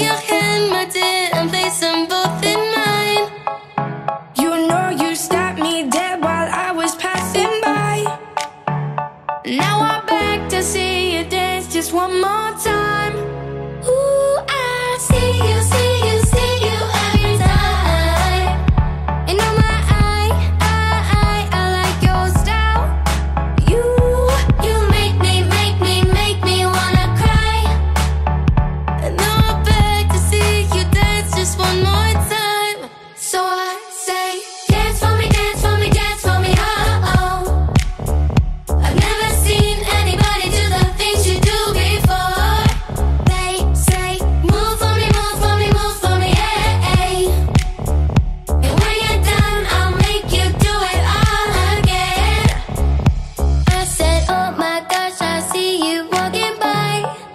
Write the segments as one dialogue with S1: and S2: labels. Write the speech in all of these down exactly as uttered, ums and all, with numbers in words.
S1: your hand, my dear, and place them both in mine.
S2: You know you stopped me dead while I was passing by. Now I'm back to see you dance just one more time.
S1: Ooh, I see you, see you, see you every time.
S2: And on my eye, I, I, I like your style.
S1: You, you make me, make me, make me wanna cry. And now I'm back to see you dance just one more time.
S2: So I say,
S1: Dance for me, dance for me, dance for me, oh, oh. I've never seen anybody do the things you do before.
S2: they say,
S1: Move for me, move for me, move for me, yeah, yeah. And when you're done, I'll make you do it all again.
S2: I said, oh my gosh, I see you walking by.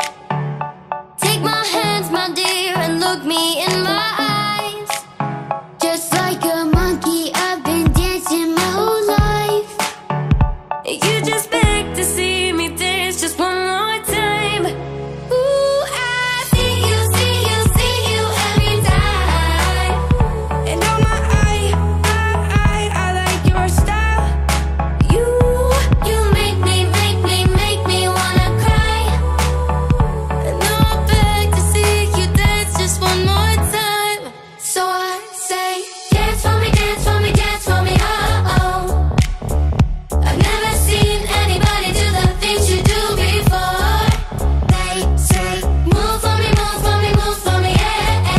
S2: Take my hands, my dear, and look me in my eyes. Just like a monkey, I've been dancing my whole life.
S1: You just beg to see me dance just one more time. Ooh, I see you, see you, see you every time.
S2: And on my eye, I, I, I like your style.
S1: You, you make me, make me, make me wanna cry. And now I'm back to see you dance just one more time.
S2: So I say,
S1: Dance for me, dance for me, dance for me, oh, oh. I've never seen anybody do the things you do before.
S2: they say,
S1: Move for me, move for me, move for me, yeah,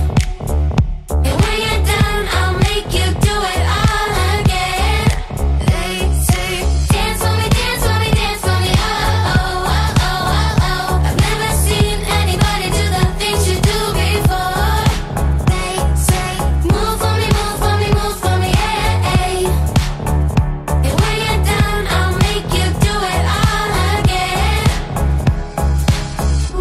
S1: yeah. And when you're done, I'll make you do it all again.
S2: they say,
S1: Dance for me, dance for me, dance for me, oh, oh, oh, oh, oh. I've never seen anybody do the things you do before.
S2: they say,
S1: Move for me, move for me, move for me, yeah, yeah. And when you're done, I'll make you do it all again. Ooh.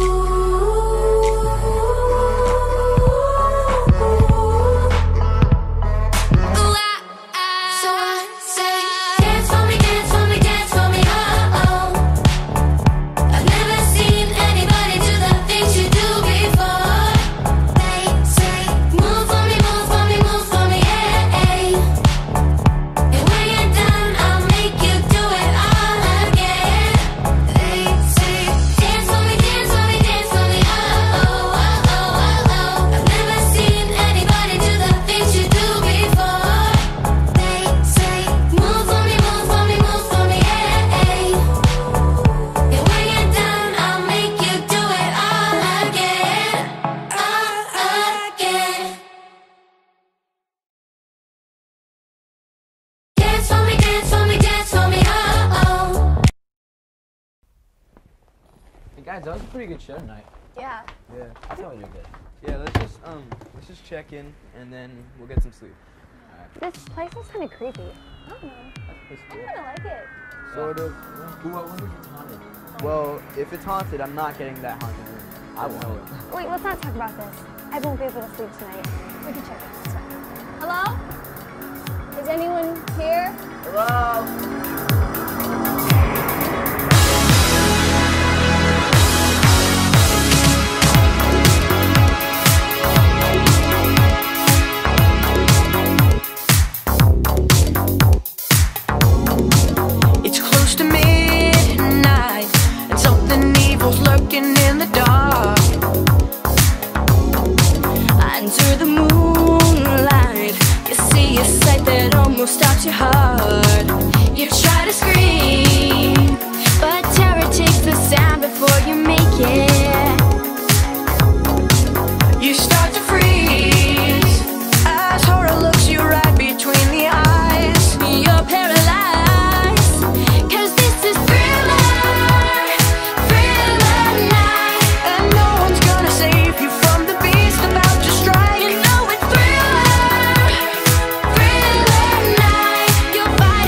S2: ooh, I, I. So I say,
S1: Dance for me, dance for me, dance for me, oh, oh. I've never seen anybody do the things you do before.
S2: they say,
S1: Move for me, move for me, move for me, yeah, yeah. And when you're done, I'll make you do it all again.
S2: they say,
S1: Dance for me, dance for me, dance for me, oh, oh, oh, oh, oh. I've never seen anybody do the things you do before.
S2: they say,
S1: Move for me, move for me, move for me, yeah, yeah. And when you're done, I'll make you do it all again, all again. Dance for me, dance for me, dance for me, oh, oh.
S3: Hey guys, that was a pretty good show tonight.
S4: Yeah.
S5: Yeah.
S3: I thought we did good.
S5: Yeah, let's just um let's just check in and then we'll get some sleep.
S4: This place is kind of creepy. I don't know.
S3: That's
S4: I
S3: cool.
S4: kind of like it.
S5: Sort of.
S3: Ooh, I wonder if it's haunted.
S5: Well, if it's haunted, I'm not getting that haunted room.
S3: I won't.
S4: Wait, let's not talk about this. I won't be able to sleep tonight. We can check it this time. Hello? Is anyone here?
S6: It's close to midnight, and something evil's lurking in the dark. Under the moonlight, you see a sight that almost stops your heart. You try to scream, but terror takes the sound before you make it. You start to freeze as horror looks you right between the eyes. You're paralyzed, 'cause this is Thriller, Thriller night, and no one's gonna save you from the beast about to strike. You know it's Thriller, Thriller night. You're fighting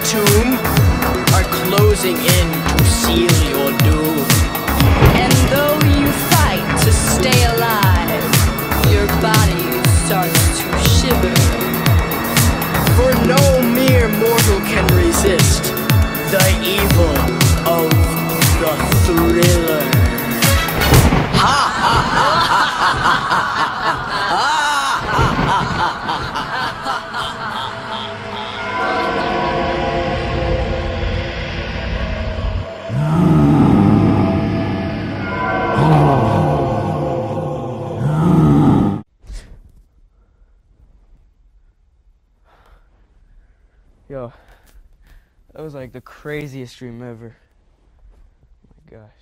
S7: tomb are closing in to seal your doom.
S6: And though you fight to stay alive, your body starts to shiver.
S7: For no mere mortal can resist the evil of the thriller. Ha ha ha ha ha ha ha.
S5: Yo, that was like the craziest dream ever. Oh my gosh.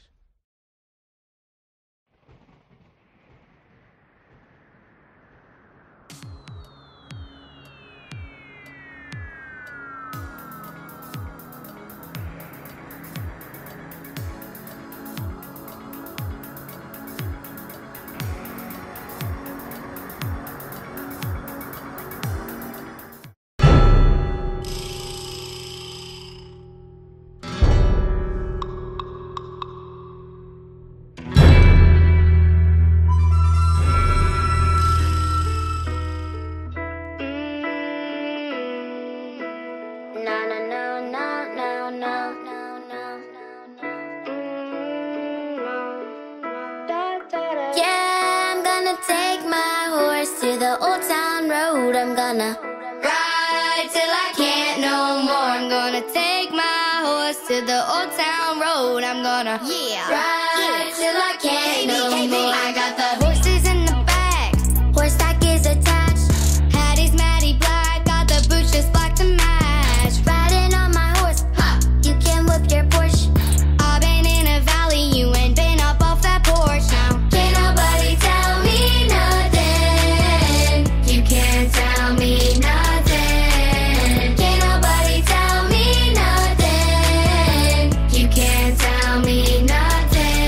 S2: Old Town Road, I'm gonna ride till I can't no more. I'm gonna take my horse to the Old Town Road. I'm gonna yeah ride till I can't no more. I got the horses in the back, horse stack is attached. Hattie's Maddie Black, got the boots just black to match. Riding on my horse, ha, you can whip your Porsche. I've been in a valley, you ain't been up off that porch. Now can't nobody tell me nothing. Can't tell me nothing. Can't nobody tell me nothing. You can't tell me nothing.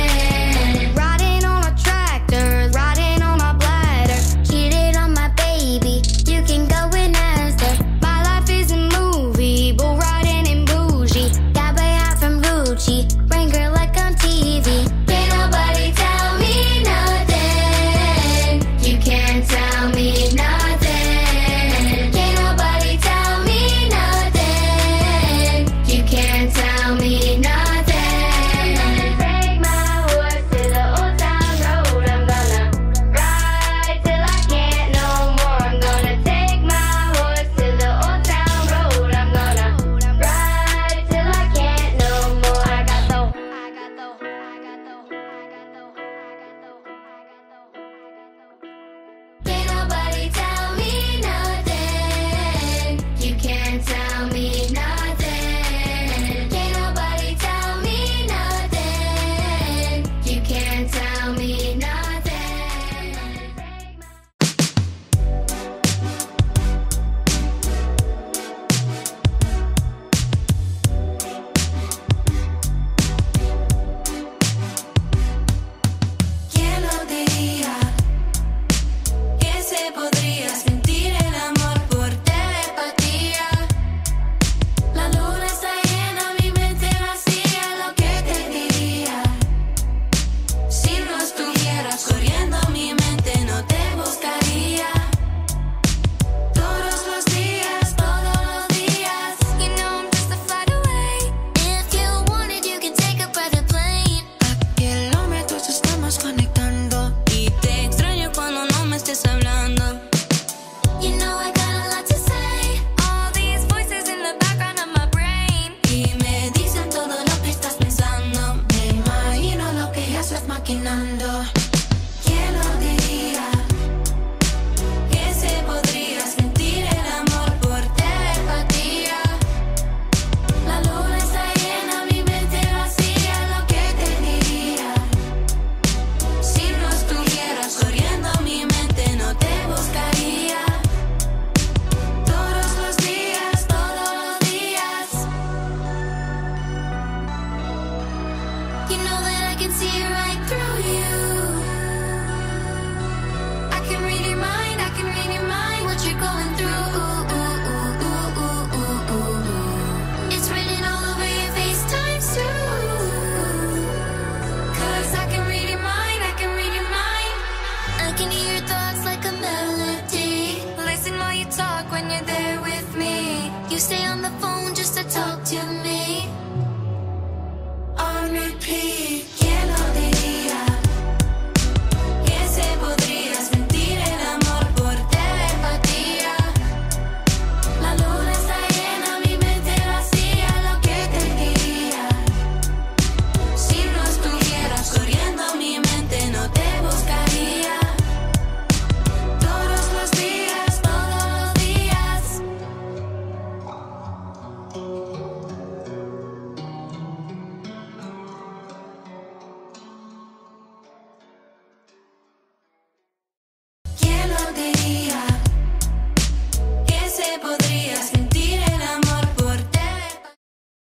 S1: phone just to talk to me. On repeat. ¿Quién lo diría? Que se podría sentir el amor por telepatía. La luna está llena, mi mente vacía, lo que te diría. Si no estuvieras corriendo mi mente no te buscaría. Todos los días, todos los días. ¿Quién lo diría? Que se podría sentir el amor por telepatía.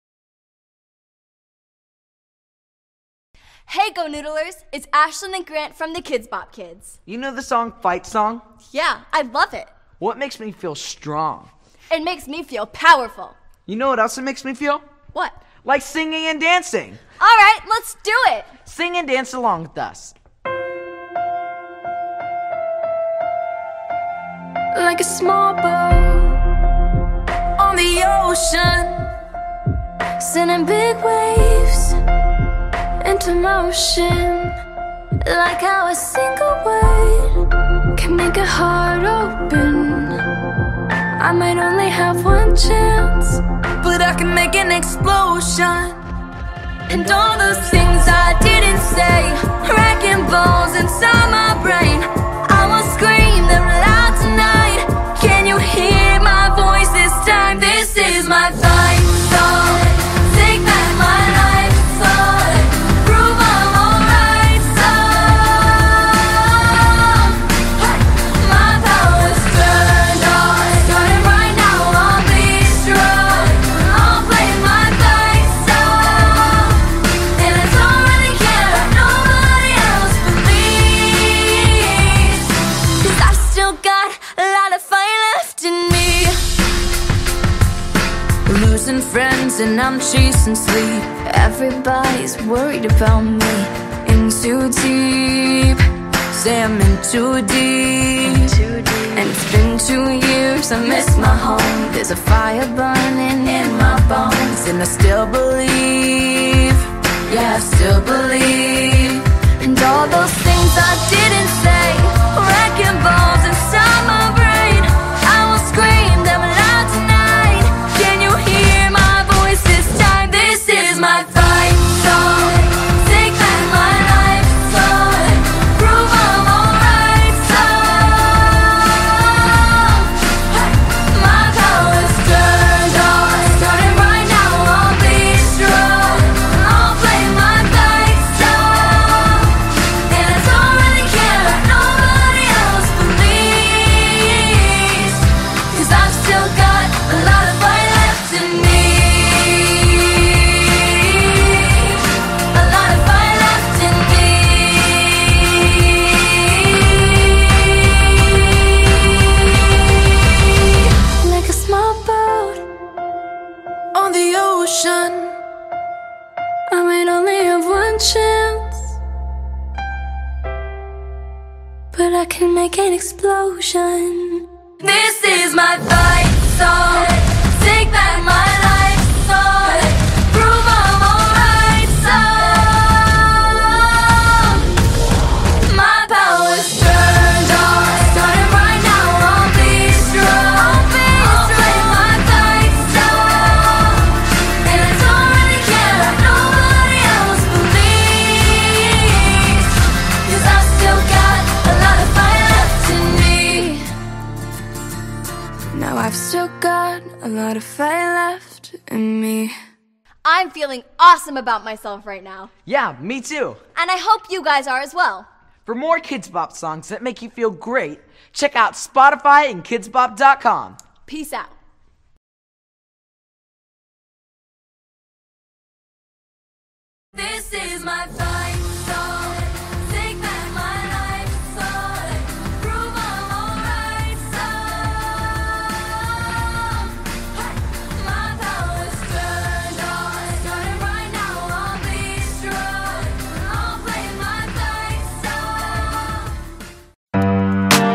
S8: Hey, Go Noodlers! It's Ashlyn and Grant from the Kids Bop Kids.
S7: You know the song Fight Song?
S8: Yeah, I love it.
S7: What makes me feel strong?
S8: It makes me feel powerful.
S7: You know what else it makes me feel?
S8: What?
S7: Like singing and dancing.
S8: All right, let's do it.
S7: Sing and dance along with us.
S6: Like a small boat on the ocean, sending big waves into motion. Like how a single word can make a heart open. I might only have one chance, but I can make an explosion. And all those things I didn't say, wrecking balls inside my brain. I will scream them loud tonight. Can you hear my voice this time? This is my fight song. Take back my life song. Prove I'm alright song. Hey, my power's turned on. Starting right now, I'll be strong. I'll play my fight song. And I don't really care if nobody else believes. 'Cause I still got a lot of fight left in me. Losing friends and I'm chasing sleep. Everybody's worried about me. In too deep, say I'm in too deep. And it's been two years, I miss my home. There's a fire burning in my bones. And I still believe, yeah, I still believe. And all those things I didn't say, wrecking balls inside my brain. I will scream them loud tonight. Can you hear my voice this time? This is my fight song. Take back my life song. Prove I'm alright song. Hey, my power's turned on. Starting right now, I'll be strong. I'll play my fight song. And I don't really care if nobody else believes. 'Cause I've still got a lot of fight left in me. A lot of fight left in me. Like a small boat on the ocean, I might only have one chance, but I can make an explosion. This is my fight song. Take back my life song. Prove I'm alright song. My power's turned on. Starting right now, I'll be strong. I'll play my fight song. And I don't really care if nobody else believes. 'Cause I've still got a lot of fight left in me. Now I've still got a lot of fight left in me.
S8: I'm feeling awesome about myself right now.
S7: Yeah, me too.
S8: And I hope you guys are as well.
S7: For more Kids Bop songs that make you feel great, check out Spotify and kids bop dot com.
S8: Peace out.
S6: This is my fight song. Take back my life song. Prove I'm alright song. Hey, my power's turned on. Starting right now, I'll be strong. I'll play my fight song.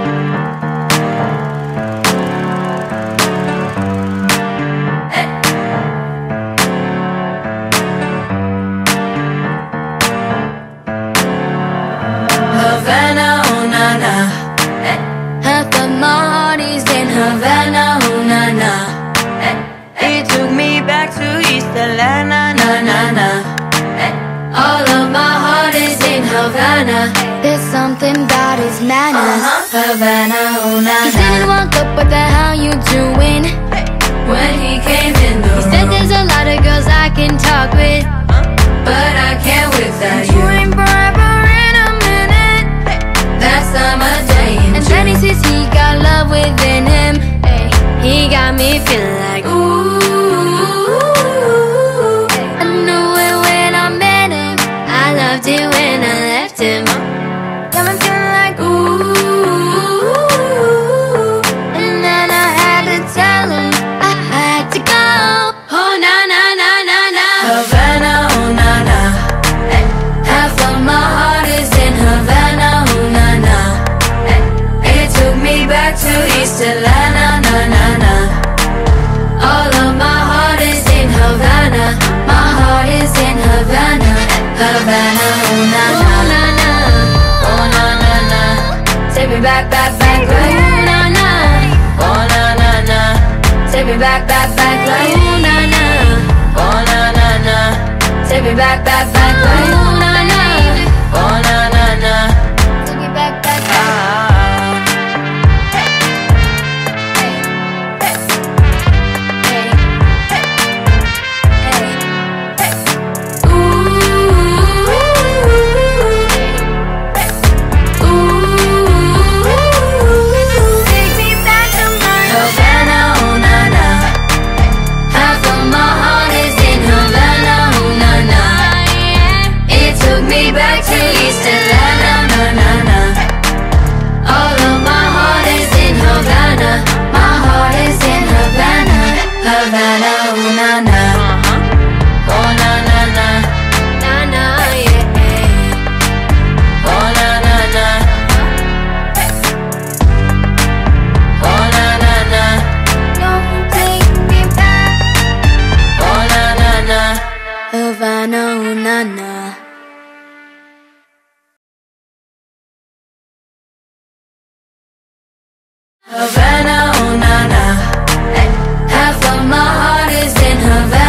S6: Hey. back to East Atlanta, na na na.
S2: All of my heart is in Havana. There's something about his manners.
S6: Uh-huh. Havana, oh na
S2: He
S6: na.
S2: didn't walk up, what the hell you doing?
S6: When he came in the
S2: He said
S6: room,
S2: there's a lot of girls I can talk with,
S6: but I can't without
S2: you
S6: you.
S2: ain't forever in a minute.
S6: That's time of day in
S2: And then he
S6: June.
S2: says he got love within him. Ay, he got me feeling like ooh. I knew it when I met him. I loved it when I left him. Got me feeling like ooh. And then I had to tell him I had to go. Oh na na na na na.
S6: Havana, oh na na. Half of my heart is in Havana, oh na na. It took me back to East Atlanta, na na na. All of my heart is in Havana. My heart is in Havana, Havana, oh na na.
S2: Oh na na.
S6: Oh na na na. Take me back, back, back,
S2: Oh
S6: like
S2: na na.
S6: oh na na na. Take me back, back, back, like
S2: Oh na na.
S6: oh na na na. Take me back, back, back, like
S2: Oh na na.
S6: oh na na na.
S2: Take me back, back, back.
S6: Ah. Back to East Atlanta, na na na. All of my heart is in Havana. My heart is in Havana, Havana, oh na na. Oh na na na.
S2: Na na, yeah.
S6: Oh na na na. Oh na na na.
S2: Don't take me back.
S6: Oh na na na.
S2: Havana, oh na na.
S6: Havana, oh na na. Half of my heart is in Havana.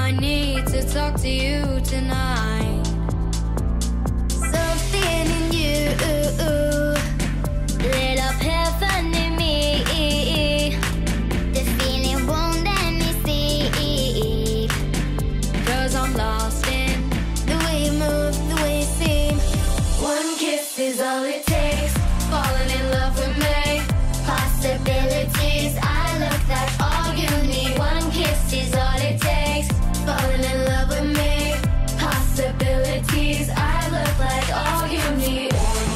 S2: I need to talk to you tonight. Something in you lit up heaven in me. The feeling won't let me sleep, 'cause I'm lost in the way you move, the way you seem. One kiss is all it takes, falling in love with me. Possibilities, I look like all you need. One kiss is all it takes, falling in love with me. Possibilities, I look like all you need.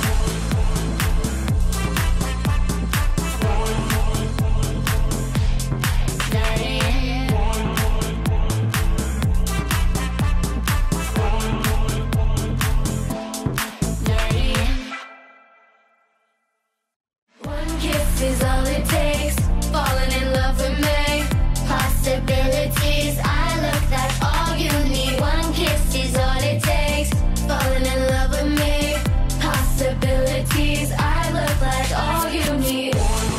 S2: One kiss is all it takes, falling in love with me. Possibilities, I look like all you need. One kiss is all it takes, falling in love with me. Possibilities, I look like all you need.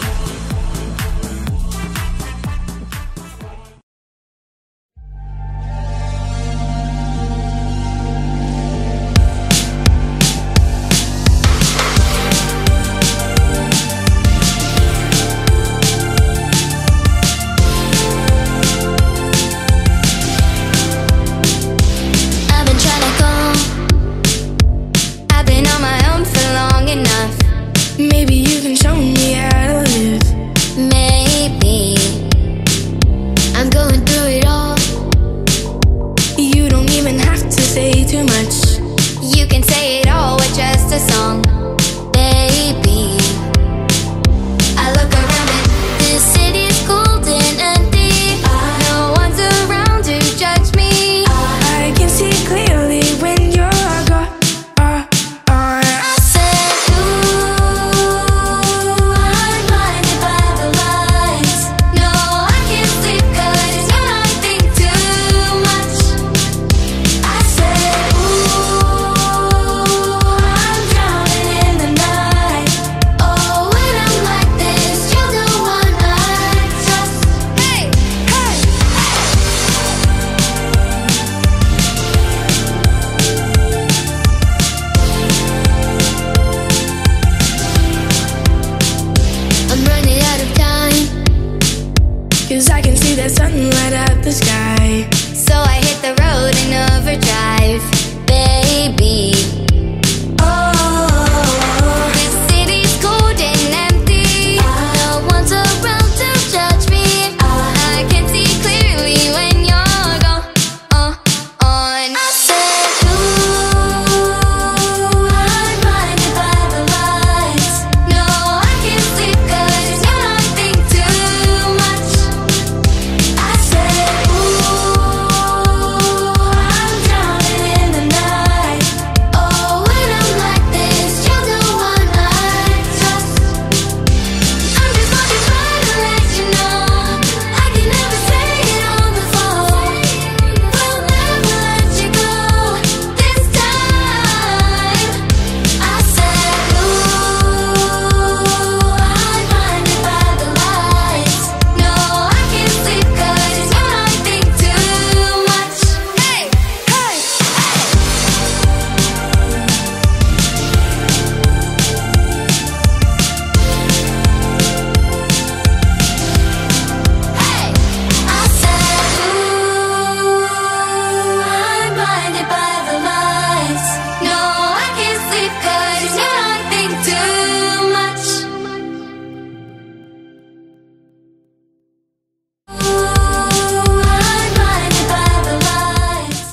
S2: I've been trying to go. I've been on my own for long enough.
S6: Maybe you can show me how to live.
S2: Maybe I'm going through it all.
S6: You don't even have to say too much.
S2: You can say it all with just a song, baby. I look around and this city's cold and empty. No one's around to judge me.
S6: I can see clearly when you're gone.
S2: I said, ooh, I'm blinded by the lights. No, I can't sleep 'cause you know I think too much. I said, ooh, I'm drowning in the night. Oh, when I'm like this, you're the one I trust. Hey, hey, I'm running out of time,
S6: 'Cause I can see that sun light up the sky.
S2: so I hit the road in overdrive, baby.
S6: Oh,
S2: This city's cold and empty. No one's around to judge me. I can see clearly when you're gone. Uh, on. I said, ooh, I'm blinded by the lights. No, I can't sleep 'cause you know I think too much. I said, ooh, I'm drowning in the night. Oh, when I'm like this, you're the one I trust. I'm just walking by to let you know I can never say it on the phone. We'll never let you go this time. I said, ooh, I'm blinded by the lights. No, I can't sleep 'cause you know I think too much. Hey, hey, hey. I said, ooh, I'm blinded by the lights. No, I can't sleep 'cause you know I think too much. Ooh, I'm blinded by the lights.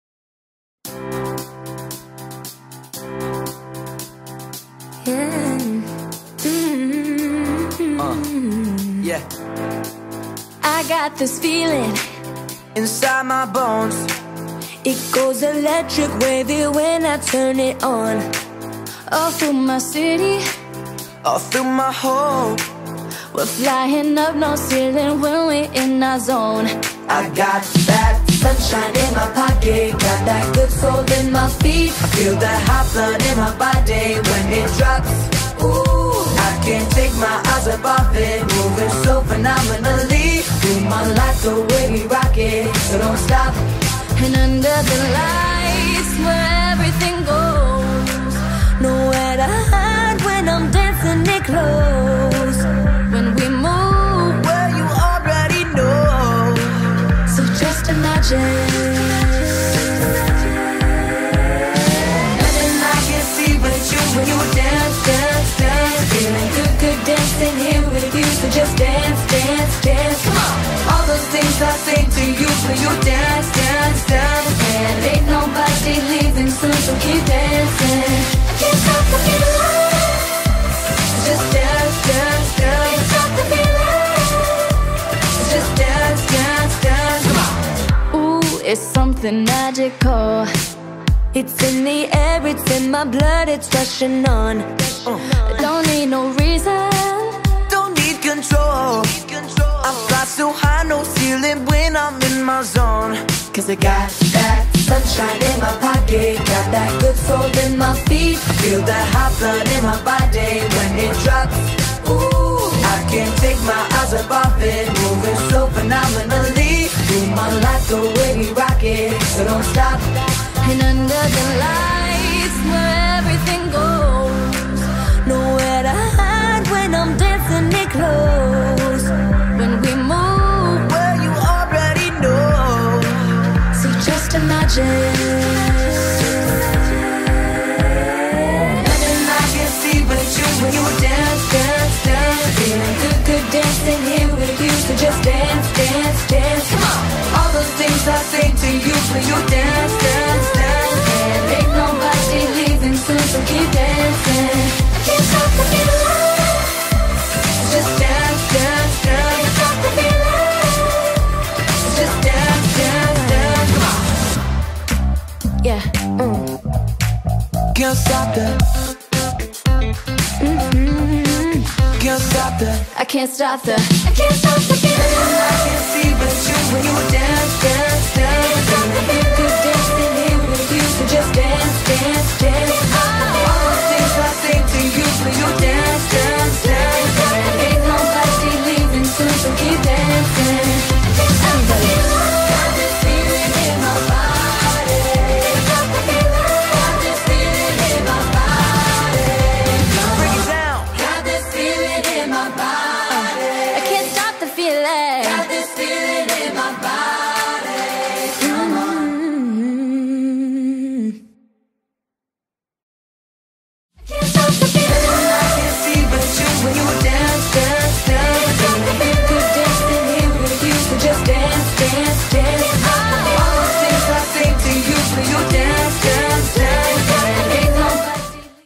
S7: Yeah,
S6: I got this feeling.
S7: inside my bones.
S6: It goes electric wavy when I turn it on.
S2: All through my city,
S7: All through my home,
S2: we're flying up no ceiling when we're in our zone.
S7: I got that sunshine in my pocket, got that good soul in my feet. I feel that hot blood in my body when it drops.
S6: Ooh, I can't take my eyes up off it. Moving so phenomenally. Do my life the way we rock it. So don't stop.
S2: And under the lights where everything goes, nowhere to hide when I'm dancing it close. When we move,
S6: Well, you already know.
S2: so just imagine.
S6: Nothing I can see but you when you dance, dance, dance.
S2: Feeling good, good dancing here with you. So just dance, dance, dance. Come on.
S6: All those things I say to you when you dance, dance, dance.
S2: And ain't nobody leaving soon, so keep dancing. I can't stop the feeling.
S6: Just dance, dance, dance.
S2: Can't stop the feeling.
S6: Just dance, dance, dance. Come on.
S2: Ooh, it's something magical. It's in the air, it's in my blood, it's rushing on. I don't need no reason.
S6: Don't need control. I fly so high, no ceiling when I'm in my zone.
S2: Cause I got that sunshine in my pocket, got that good soul in my feet.
S6: Feel that hot blood in my body when it drops. Ooh, I can't take my eyes up off it. Moving so phenomenally. Do my life the way we rock it. So don't stop.
S2: And under the lights where everything goes, nowhere to hide when I'm dancing it close. When we move,
S6: Well, you already know.
S2: so just imagine.
S6: Nothing I can see but you when you dance, dance, dance.
S2: Feeling good, good dancing here with you. So just dance, dance, dance.
S6: Come on. All those things I say to you when you dance, dance, dance.
S2: And ain't nobody leaving soon, so keep dancing. I can't stop the feeling.
S6: Just dance, dance, dance.
S2: Can't stop the feeling.
S6: Just dance, dance, dance. Come on.
S2: Yeah. Mm.
S6: Can't stop that.
S2: Mm-hmm.
S6: Can't stop that.
S2: I can't stop the. I can't stop the feeling.
S6: I can see but you when you dance, dance, dance.
S2: Feeling good dancing here with you, so just dance, dance, dance.
S6: All those things I say to you when you dance, dance, dance.
S2: Ain't nobody leaving soon, so keep dancing. Everybody. Got this feeling in my body. Got the feeling. Got this feeling in my body.
S6: Break it down.
S2: Got this feeling in my body. I can't stop the feeling. Got this feeling in my body. Come on. I can't stop the feeling.
S6: I can see but you when you dance, dance, dance.
S2: Good dancing here with you, so just dance, dance, dance.
S6: All those things I say to you when you dance, dance, dance.
S2: Ain't nobody.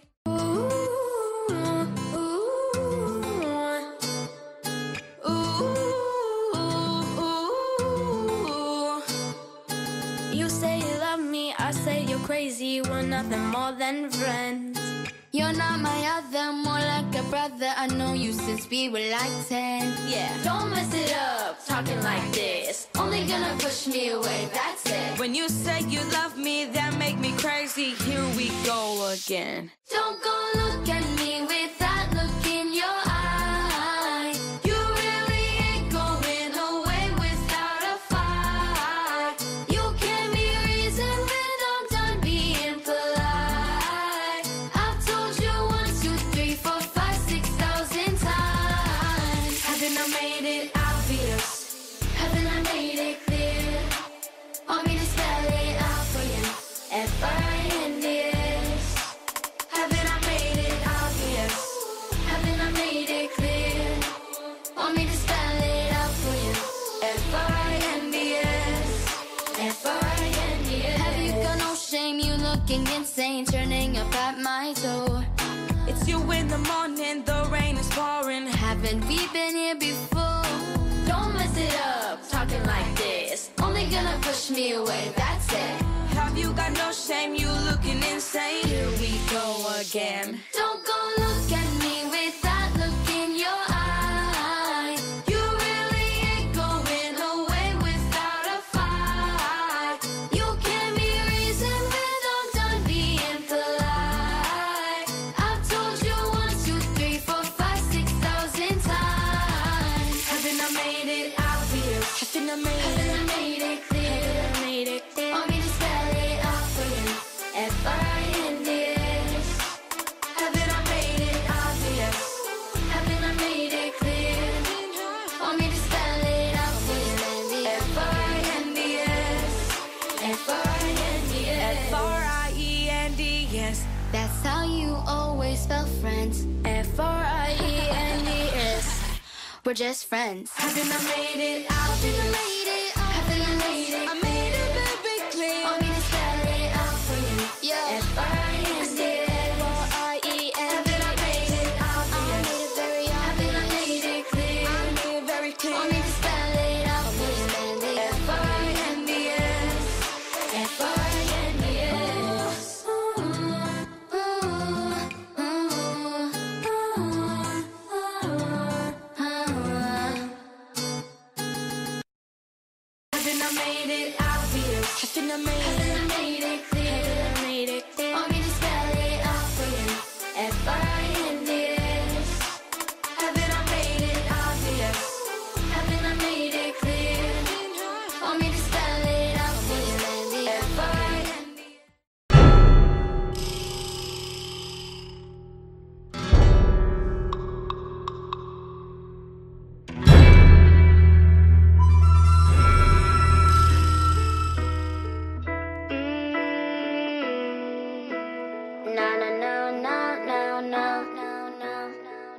S1: You say you love me, I say you're crazy. We're nothing more than friends. You're not my other, more like a brother. I know you since we were like ten. Yeah, don't mess it up, talking like this. Only gonna push me away, that's it.
S9: When you say you love me, that make me crazy. Here we go again.
S1: Don't go look at me with that look in your eye. You really ain't going away without a fight. You can be reasoned when I'm done being polite. I've told you one, two, three, four, five, six thousand times. Haven't I made it obvious? Haven't I made it clear? Want me to spell it out for you? F I N D S. Haven't I made it obvious? Haven't I made it clear? Want me to spell it out for you? F I N D S. F I N D S. Have you got no shame? You looking insane, turning up at my door.
S9: It's you in the morning, the rain is pouring.
S1: Haven't we been here before? Don't mess it up, talking like this. Only gonna push me away, that's it.
S9: Have you got no shame? You looking insane. Here we go again.
S1: Don't go look at me with that look in your eye. You really ain't going away without a fight. You can be reasoned when I'm done being polite. I've told you one, two,
S2: made it clear? I made it clear. Want me to spell it out for you? F I N D S. Haven't I made it obvious? Haven't I made it clear? Want me to spell it out for you? F I N D S. F I N D S.
S9: F R I E N D S.
S2: That's how you always spell friends. F R I E N D S. We're just friends.
S9: Haven't I made it obvious?
S2: Haven't I made it
S9: Haven't I
S2: obvious?
S9: made it? I made it very clear.
S2: Want me to spell it out for you?
S9: Yeah.
S2: F I N D S.
S9: F R I E N D S.
S2: Haven't I made it obvious? I made it very obvious. Haven't I made it clear?
S9: I made it very clear.
S2: Want me to spell it out for you? F I N D S. F I N D S.
S9: Haven't I made it obvious? Haven't I made it?
S2: Haven't I made it clear?
S9: Haven't I made it clear?
S2: Want me to spell it out for you? F I N D S.
S9: Haven't I made it obvious?
S2: Haven't I made it clear? Want me to spell it out for you? F I N D S. No, no, no, no, no, no, no, no.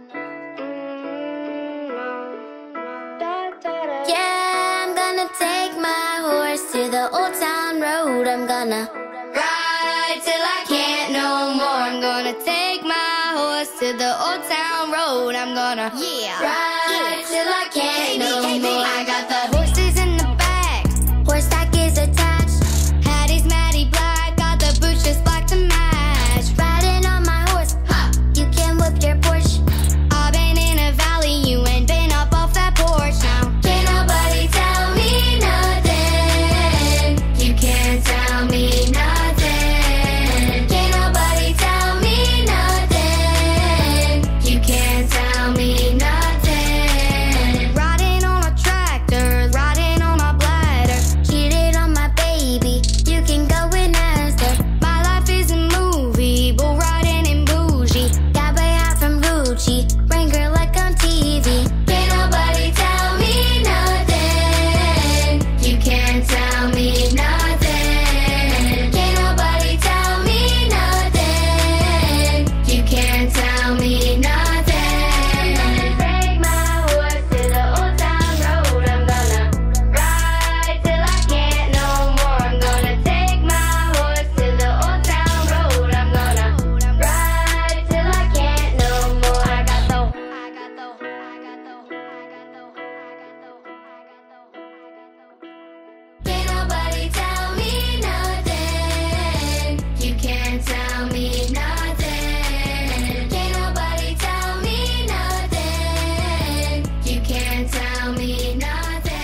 S2: Yeah, I'm gonna take my horse to the old town road. I'm gonna ride till I can't no more. I'm gonna take my horse to the old town road. I'm gonna yeah ride till I can't no more. I got the horses in the back, horse stack is attached. Hattie's Matty Black, got the boots just black to match. Riding on my horse, ha, you can whip your Porsche. I've been in a valley, you ain't been up off that porch now. Can't nobody tell me nothing. You can't tell me nothing. Can't nobody tell me nothing. You can't tell me nothing. Riding on a tractor, riding on a bladder, cheated on my baby. You can go and ask her. My life is a movie, bull riding and bougie. Got my hat from Gucci, ring girl like on T V. Can't nobody tell me nothing. You can't tell me nothing. Can't nobody tell me nothing. You can't tell me nothing. Take my horse to the old town road. I'm gonna ride till I can't no more. I'm gonna take my horse to the old town road. I'm gonna ride till I can't no more. I got the, I got the, I got the, I got the, I got the. Can't nobody tell me nothing. You can't tell me nothing. Can't nobody tell me nothing. You can't tell me nothing.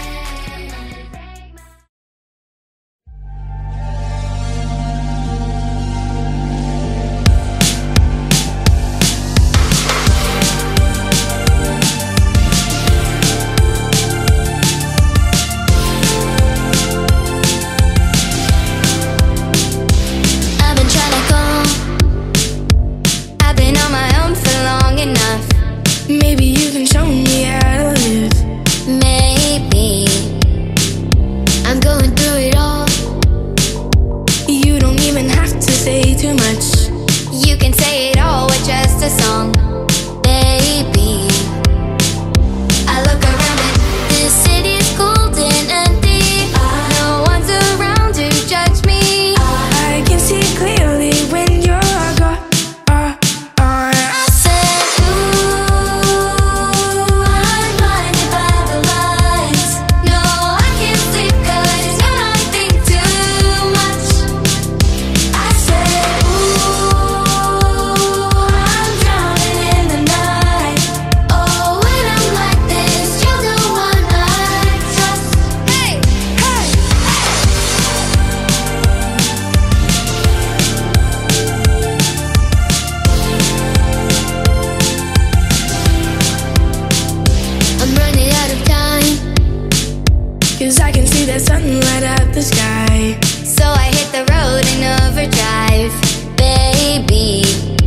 S2: I've been trying to go. I've been on my own for long enough.
S6: Maybe you can show me how to live.
S2: Maybe I'm going through it all.
S6: You don't even have to say too much.
S2: You can say it all with just a song, baby. I look around and this city's cold and empty. No one's around to judge me.
S6: I can see clearly when you're gone.
S2: I said, ooh, I'm blinded by the lights. No, I can't sleep 'cause you know I think too much. I said, ooh, I'm drowning
S6: light up the sky.
S2: So I hit the road in overdrive, baby.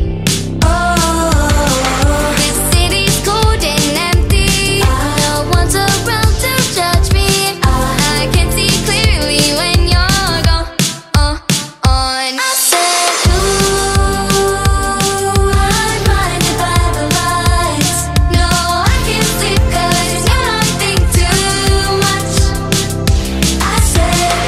S2: Oh, this city's cold and empty. No one's around to judge me. I can see clearly when you're gone. Uh, on. I said, ooh, I'm blinded by the lights. No, I can't sleep 'cause you don't think too much. I said,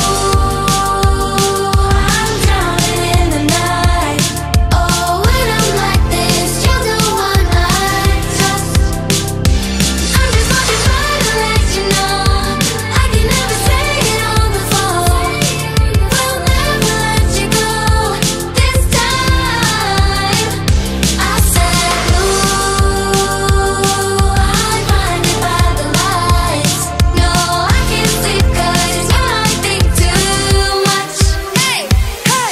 S2: ooh, I'm drowning in the night. Oh, when I'm like this, you're the one I trust. I'm just walking by to let you know I can never say it on the phone. We'll never let you go this time. I said, ooh, I'm blinded by the lights. No, I can't sleep 'cause you don't think too much. Hey, hey,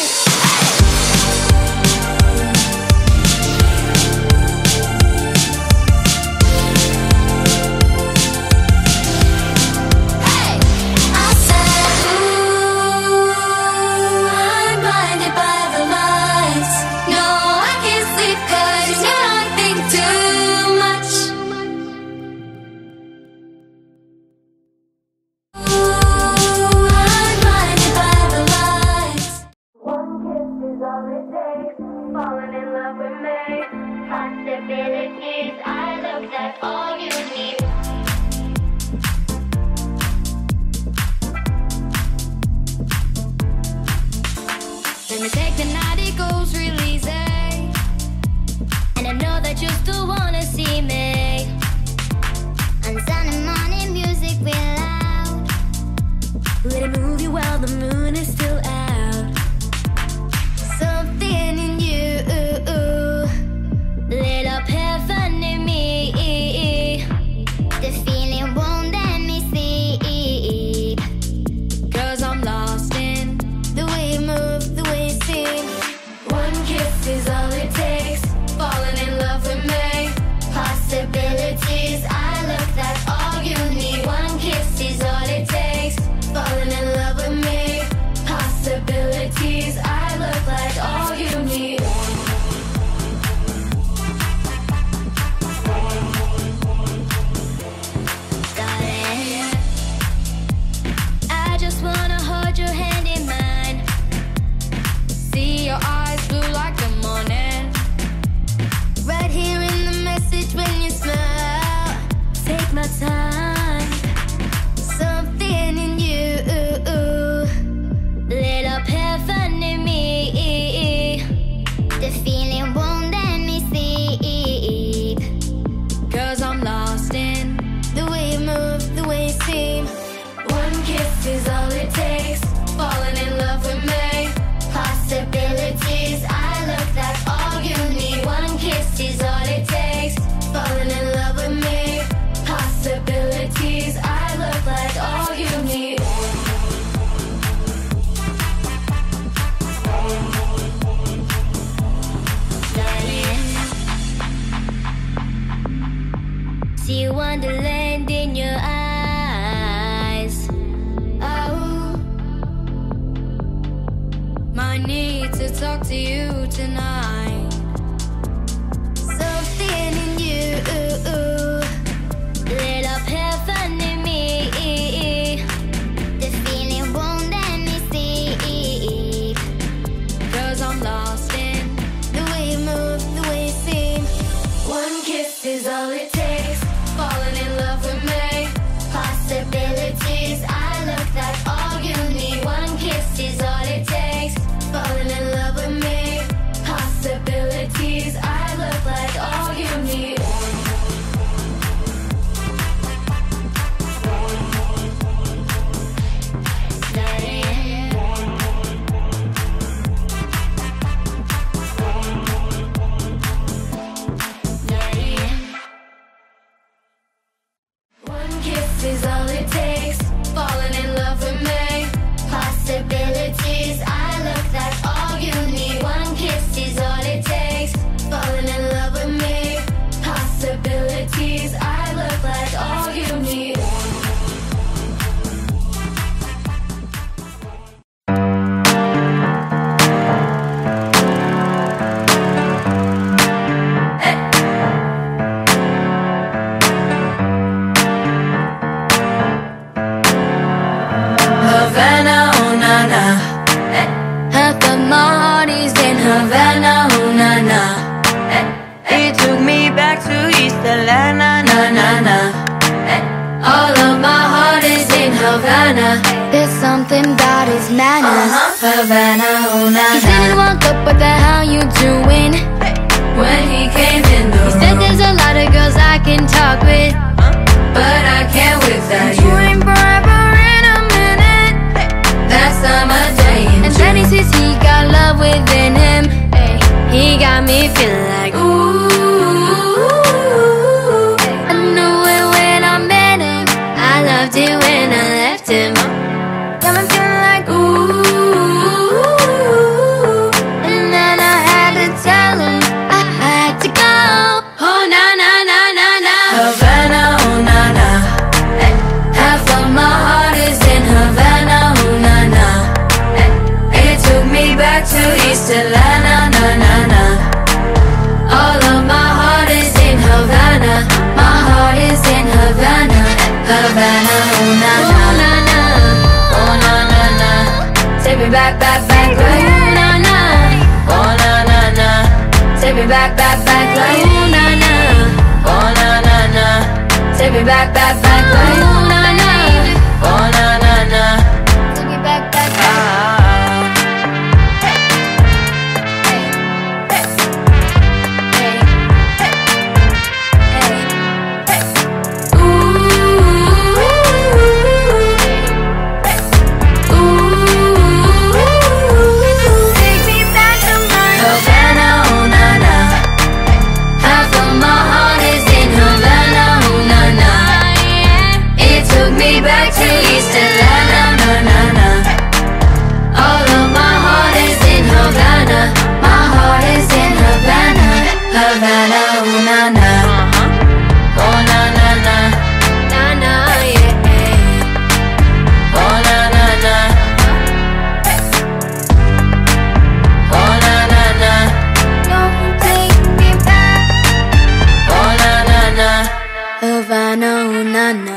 S2: hey. I said, ooh, I'm blinded by the lights. No, I can't sleep 'cause you don't think too much. Ooh, I'm blinded by the lights. One kiss is all it takes. Falling in love with me. Possibilities. I look, that's all you need. Let me take the night, it goes real easy. And I know that you still wanna see me. On Sunday morning, music real loud. Let it move you while the moon is still out. Something in you, lit up heaven in me. The feeling won't let me sleep. 'Cause I'm lost in the way you move, the way you sing. One kiss is all it takes. Falling in love with me. Possibilities. I look, that's all you need. One kiss is all it takes. Falling in love with me. Possibilities. I look like all you need. Darling, I just wanna hold your hand in mine. See your eyes blue like the morning. Right here in the message when you smile. Take my time. Something in you lit up heaven in me. The feeling won't let me sleep. 'Cause I'm lost in the way you move, the way you seem. One kiss is all it takes. Falling in love with me. Possibilities. I look, that's all you need. One kiss is all it takes. Falling in love with me. Possibilities. I look like all you need. Darling, see wonderland in your eyes. Oh, my need to talk to you tonight. Something in you lit up heaven in me. The feeling won't let me sleep. 'Cause I'm lost in the way you move, the way you seem. One kiss is all it takes. Falling in love with me. Possibilities. I look, that's all you need. One kiss is all it takes. Falling in love with me. Possibilities.
S6: Havana, oh na na. Half of my heart is in Havana, oh na na. It took me back to East Atlanta, na na na. All of my heart is in Havana.
S2: There's something about his manners.
S6: Uh-huh. Havana, oh na na.
S2: He didn't walk up, what the hell you doing?
S6: When he came in the
S2: He
S6: room,
S2: said there's a lot of girls I can talk with,
S6: but I can't without
S2: you
S6: you.
S2: ain't forever in a minute.
S6: That's time of day in
S2: And
S6: June.
S2: then he says he got love within him. Ay, he got me feeling like ooh. I knew it when I met him. I loved it when I left him. Got me feeling like ooh. And then I had to tell him I had to go. Oh na na na na na.
S6: Havana, oh na na. Half of my heart is in Havana, oh na na. It took me back to East Atlanta, na na na. All of my heart is in Havana. My heart is in Havana. Havana, oh na na.
S2: Oh na na.
S6: Oh na na na. Take me back, back, back, like
S2: Oh na na.
S6: oh na na na. Take me back, back, back, like
S2: Oh na na.
S6: oh na na na. Take me back, back, back, like
S2: Oh na na.
S6: oh na na na.
S2: Take me back, back, back.
S6: Ah. Havana, oh na na. Half of my heart is in Havana, oh na na. It took me back to East Atlanta, na na na. All of my heart is in Havana. My heart is in Havana. Havana, oh na na. Oh na na na.
S2: Na na, yeah.
S6: Oh na na na. Oh na na na.
S2: Don't take me back.
S6: Oh na na na.
S2: Havana, oh na na.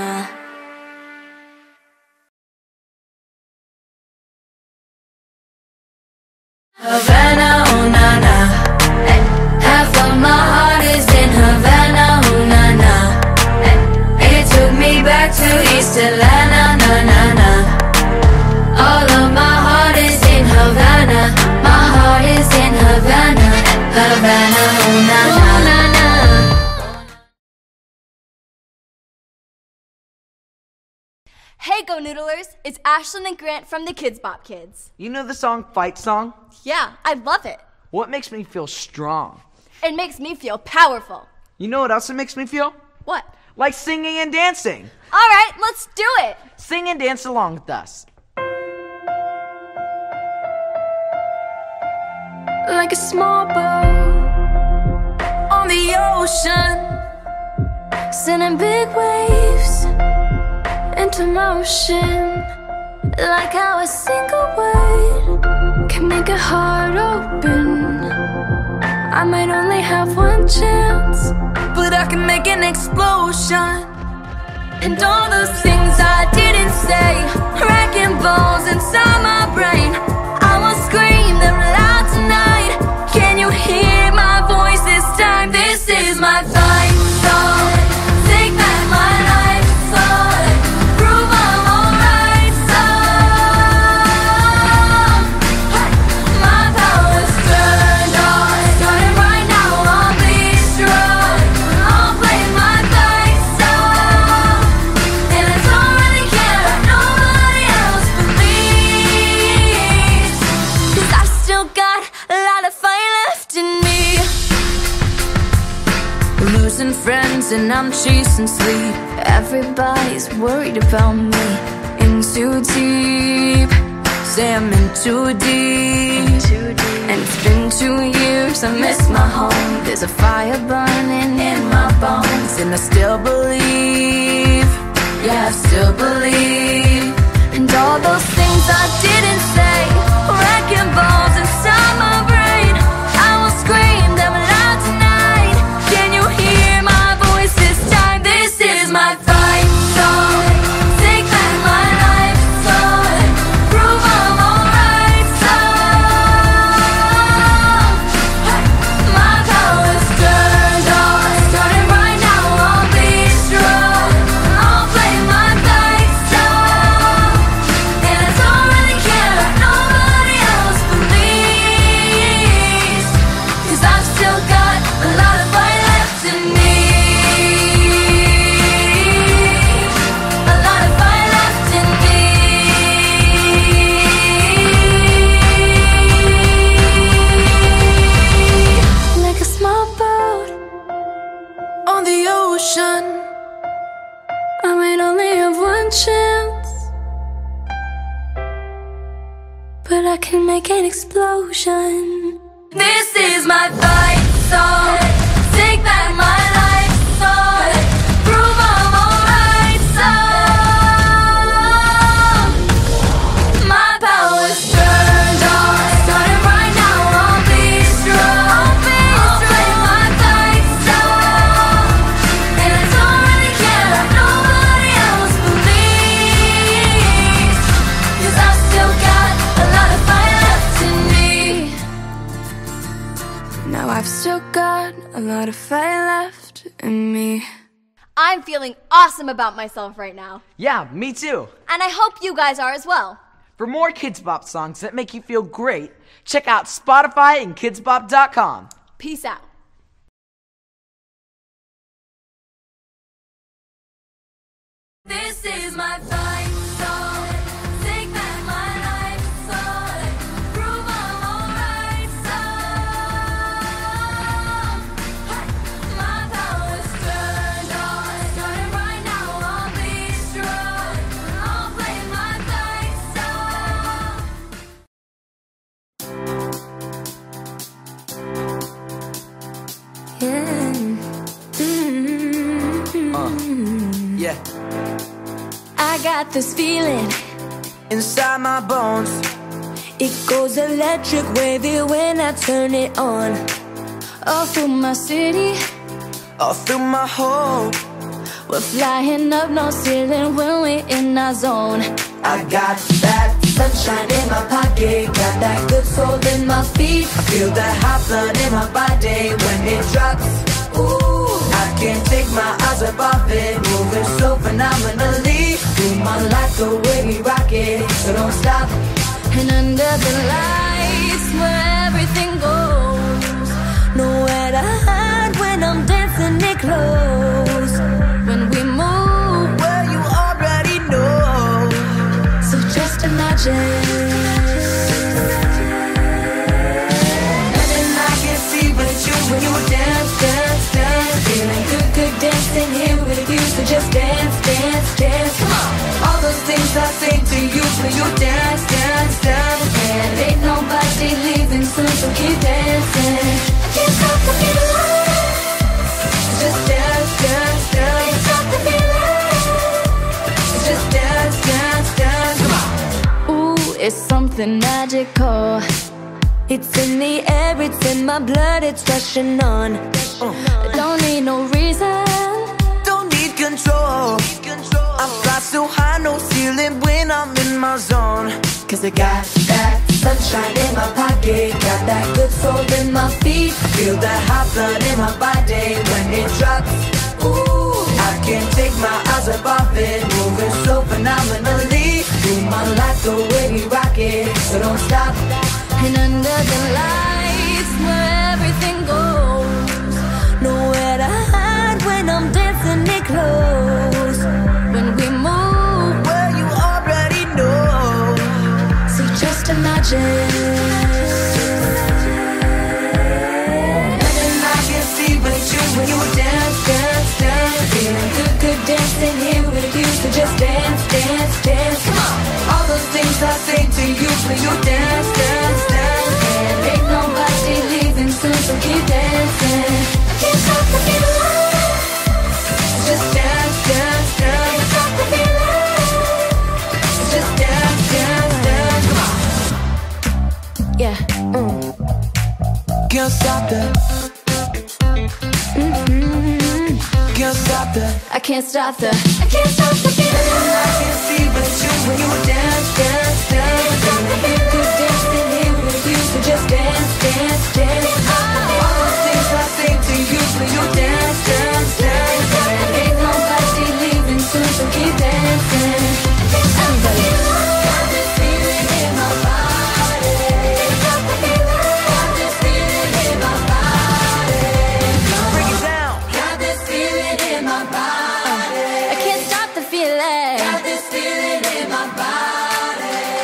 S6: Havana, oh na na. Half of my heart is in Havana, oh na na. It took me back to East Atlanta, na na na. All of my heart is in Havana. My heart is in Havana. Havana, oh na na.
S2: Oh na na.
S8: Hey, Go Noodlers! It's Ashlyn and Grant from the Kids Bop Kids.
S7: You know the song Fight Song?
S8: Yeah, I love it.
S7: What makes me feel strong?
S8: It makes me feel powerful.
S7: You know what else it makes me feel?
S8: What?
S7: Like singing and dancing.
S8: All right, let's do it.
S7: Sing and dance along with us.
S6: Like a small boat on the ocean, sending big waves into motion. Like how a single word can make a heart open. I might only have one chance, but I can make an explosion. And all those things I didn't say, wrecking balls inside my brain, I will scream them loud tonight. Can you hear my voice this time? This is my fight song. Take back my life song. Prove I'm alright song. Hey, my power's turned on. Starting right now, I'll be strong. I'll play my fight song. And I don't really care if nobody else believes. 'Cause I still got a lot of fight left in me. Losing friends and I'm chasing sleep. Everybody's worried about me. In too deep, say I'm in too deep. And it's been two years, I miss my home. There's a fire burning in my bones. And I still believe, yeah, I still believe. And all those things I didn't say, wrecking balls inside my brain, I will scream them loud tonight. Can you hear my voice this time? This is my fight song. Take back my life song. but I can make an explosion.
S1: This is my fight song. Take back my life song. Prove I'm alright song. My power's turned on. Starting right now, I'll be strong. I'll play my fight song. And I don't really care if nobody else believes. 'Cause I've still got a lot of fire left in me.
S6: Now I've still got a lot of fire left in me.
S8: I'm feeling awesome about myself right now.
S7: Yeah, me too.
S8: And I hope you guys are as well.
S7: For more Kids Bop songs that make you feel great, check out Spotify and kids bop dot com.
S8: Peace out.
S1: This is my fight song. Take back my life song. Prove I'm alright song. Hey, my power's turned on. Starting right now, I'll be strong. I'll play my fight song.
S6: Yeah. Mm-hmm.
S7: Yeah.
S6: I got this feeling
S7: Inside my bones,
S6: it goes electric wavy when I turn it on. All through my city,
S7: all through my home.
S6: we're flying up no ceiling when we're in our zone.
S7: I got that
S6: Sunshine in my pocket, got that good soul in my feet.
S7: I feel that hot blood in my body when it drops.
S6: Ooh,
S7: I can't take my eyes off of it, moving so phenomenally.
S6: you might like the way we rock it, so don't stop. And under the lights where everything goes, nowhere to hide when I'm dancing it close. When we move,
S7: Well, you already know.
S6: so just imagine.
S7: Nothing I can see but you when you dance, dance, dance.
S6: Feeling good, good dancing here with you, so just dance, dance, dance. Come on.
S7: All those things I say to you when you dance, dance, dance.
S6: And ain't nobody leaving soon, so keep dancing. I can't stop the feeling.
S7: Just dance, dance, dance.
S6: Can't stop the feeling.
S7: Just dance, dance, dance. Come on.
S6: Ooh, it's something magical. It's in the air, it's in my blood, it's rushing on. I don't need no reason.
S7: Don't need control. I fly so high, no ceiling when I'm in my zone.
S6: Cause I got that sunshine in my pocket, got that good soul in my feet.
S7: Feel that hot blood in my body when it drops.
S6: Ooh,
S7: I can't take my eyes off of it, moving so phenomenally.
S6: you might like the way we rock it, so don't stop. And under the lights where everything goes, nowhere to hide when I'm dancing it close. When we move,
S7: Well, you already know.
S6: so just imagine.
S7: Nothing I can see but you when you dance, dance, dance.
S6: Feeling good, good dancing here with you, so just dance, dance, dance. Come on.
S7: All those things I say to you when you dance, dance, dance.
S6: And ain't nobody leaving soon, so keep dancing. I can't stop the feeling.
S7: Just dance, dance, dance.
S6: Can't stop the feeling.
S7: Just dance, dance, dance. Come on.
S6: Yeah. Mm.
S7: Can't stop that.
S6: Mm-hmm.
S7: Can't stop that.
S6: I can't stop the. I can't stop the feeling.
S7: I can see but you when you dance, dance, dance.
S6: Feeling good dancing here with you, so just dance, dance, dance.
S7: All those things I say to you when you dance, dance, dance.
S6: And ain't nobody leaving soon, so keep dancing. Everybody.
S1: Got this feeling in my body.
S6: Stop the feeling.
S1: Got this feeling in my body.
S7: Break it down.
S1: Got this feeling in my body.
S6: I can't stop the feeling.
S1: Got this feeling in my body.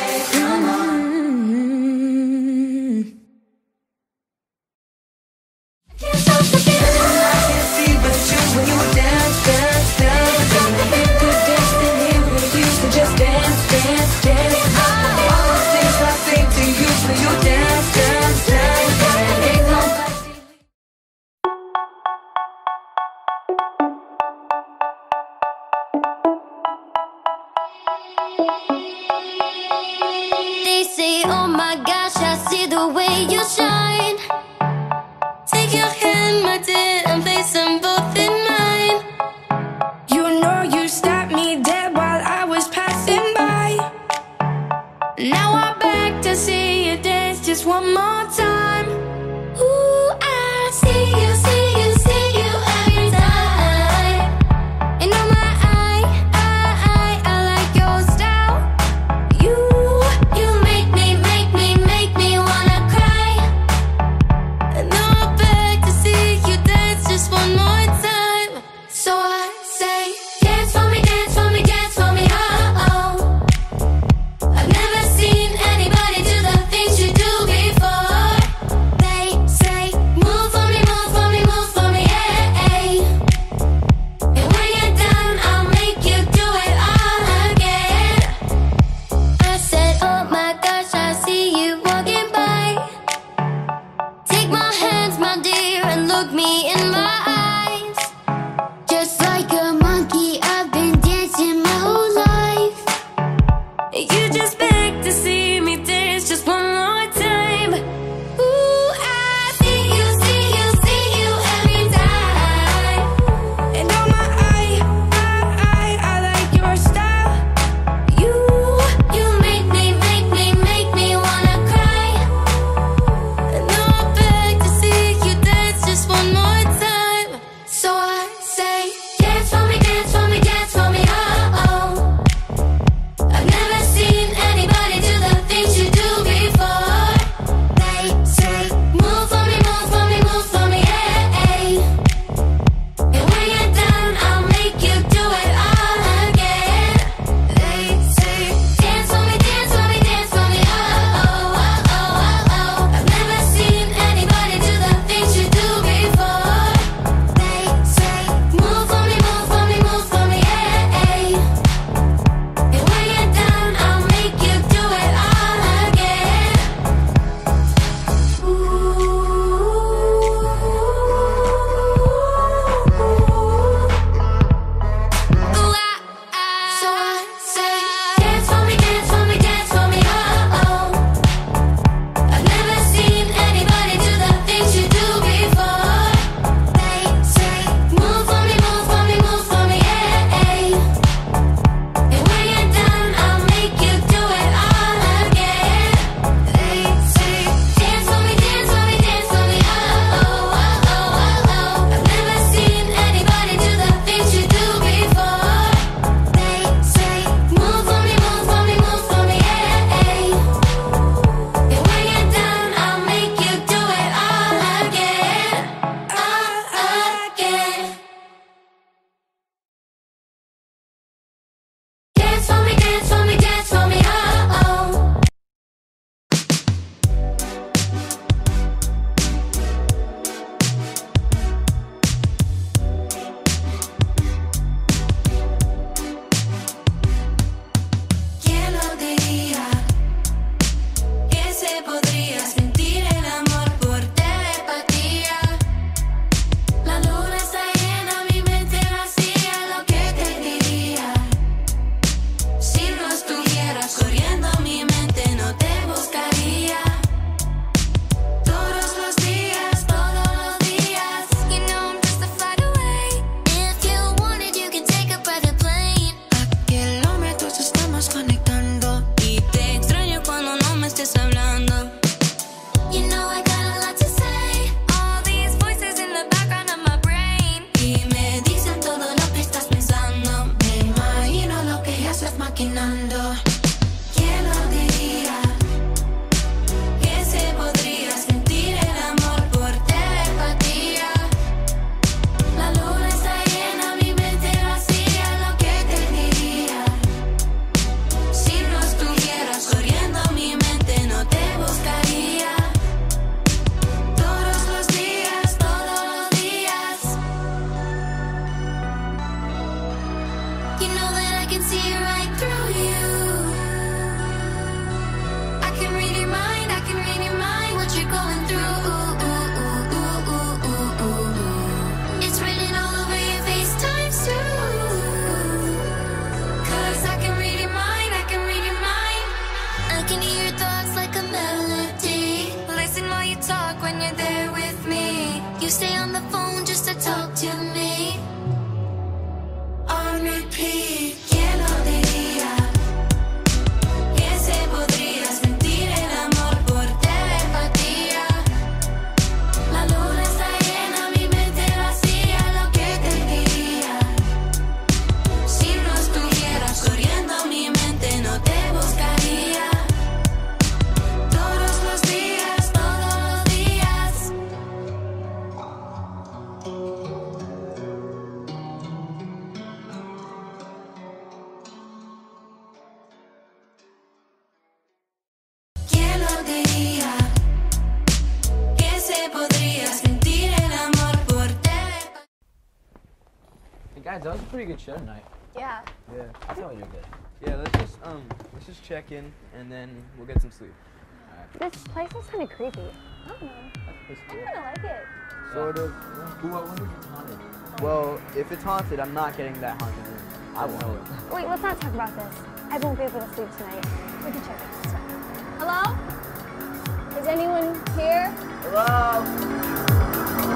S2: say, oh my gosh, I see the way you shine. Take your hand, my dear, and place them both in mine.
S6: You know you stopped me dead while I was passing by. Now I'm back to see you dance just one more time.
S2: Ooh, I see you, see you, see you every time. And oh my, I, I, I, I like your style. You, you make me, make me, make me wanna cry. And now I'm back to see you dance just one more time. So I say, dance for me, dance for me, dance for me, oh, oh. I've never seen anybody do the things you do before. They say, move for me, move for me, move for me, yeah, yeah. And when you're done, I'll make you do it all again. I said, oh my gosh, I see you walking by. Take my hands, my dear, and look me in my eyes. Just like a monkey, I've been dancing my whole life.
S6: You just beg to see me dance just one more time.
S2: Ooh, I see you, see you, see you every time.
S6: And oh my, I, I, I, I like your style.
S2: You, you make me, make me, make me wanna cry.
S6: And now I'm back to see you dance just one more time.
S2: So I say, dance for me, dance for me, dance for me, oh, oh. I've never seen anybody do the things you do before. They say, move for me, move for me, move for me, yeah, yeah. And when you're done, I'll make you do it all again. They say, dance for me, dance for me, dance for me, oh, oh, oh, oh, oh. I've never seen anybody do the things you do before. They say, move for me, move for me, move for me, yeah, yeah. And when you're done, I'll make you do it all again. Ooh, I, I. So I say, dance for me, dance for me, dance for me, oh, oh. I've never seen anybody do the things you do before. They say, move for me, move for me, move for me, yeah, yeah. And when you're done, I'll make you do it all again. They say, dance for me, dance for me, dance for me, oh, oh, oh, oh, oh. I've never seen anybody do the things you do before. They say, move for me, move for me, move for me, yeah, yeah. And when you're done, I'll make you do it all again, all again. Dance for me, dance for me, dance for me, oh, oh.
S1: ¿Quién lo diría? Que se podría sentir el amor por telepatía. La luna está llena, mi mente vacía, lo que te diría. Si no estuvieras corriendo, mi mente no te buscaría. Todos los días, todos los días.
S2: You know I'm just a flight away. If you wanted, you can take a private plane.
S6: A kilómetros estamos conectando y te extraño cuando no me estés hablando.
S2: You know I got a lot to say. All these voices in the background of my brain.
S1: Y me dicen todo lo que estás pensando. Me imagino lo que ya estás maquinando. ¿Quién lo diría? Que se podría sentir el amor por telepatía. La luna está llena, mi mente vacía, lo que te diría. Si no estuvieras corriendo, mi mente no te buscaría. Todos los días, todos los días.
S2: You know that I can see right through you.
S1: I can read your mind, I can read your mind, what you're going through.
S2: It's written all over your FaceTimes too.
S1: 'Cause I can read your mind, I can read your mind.
S2: I can hear your thoughts you're there with me. You stay on the phone just to talk to me. On repeat.
S1: ¿Quién lo diría? Que se podría sentir el amor por telepatía. La luna está llena, mi mente vacía, lo que te diría. Si no estuvieras corriendo, mi mente no te buscaría. Todos los días, todos los días. ¿Quién lo diría? Que se podría sentir el amor por telepatía.
S3: Hey guys, that was a pretty good show tonight.
S4: Yeah.
S5: Yeah.
S3: I feel you're good.
S5: Yeah, let's just um let's just check in and then we'll get some sleep.
S4: This place is kind of creepy. I don't know.
S3: That's
S4: I
S3: pretty
S4: kind of like it.
S5: Sort of.
S3: cool. Ooh, I wonder if it's haunted.
S5: Well, if it's haunted, I'm not getting that haunted room.
S3: I won't.
S4: Wait, let's not talk about this. I won't be able to sleep tonight. We can check it this way. Hello? Is anyone here?
S5: Hello?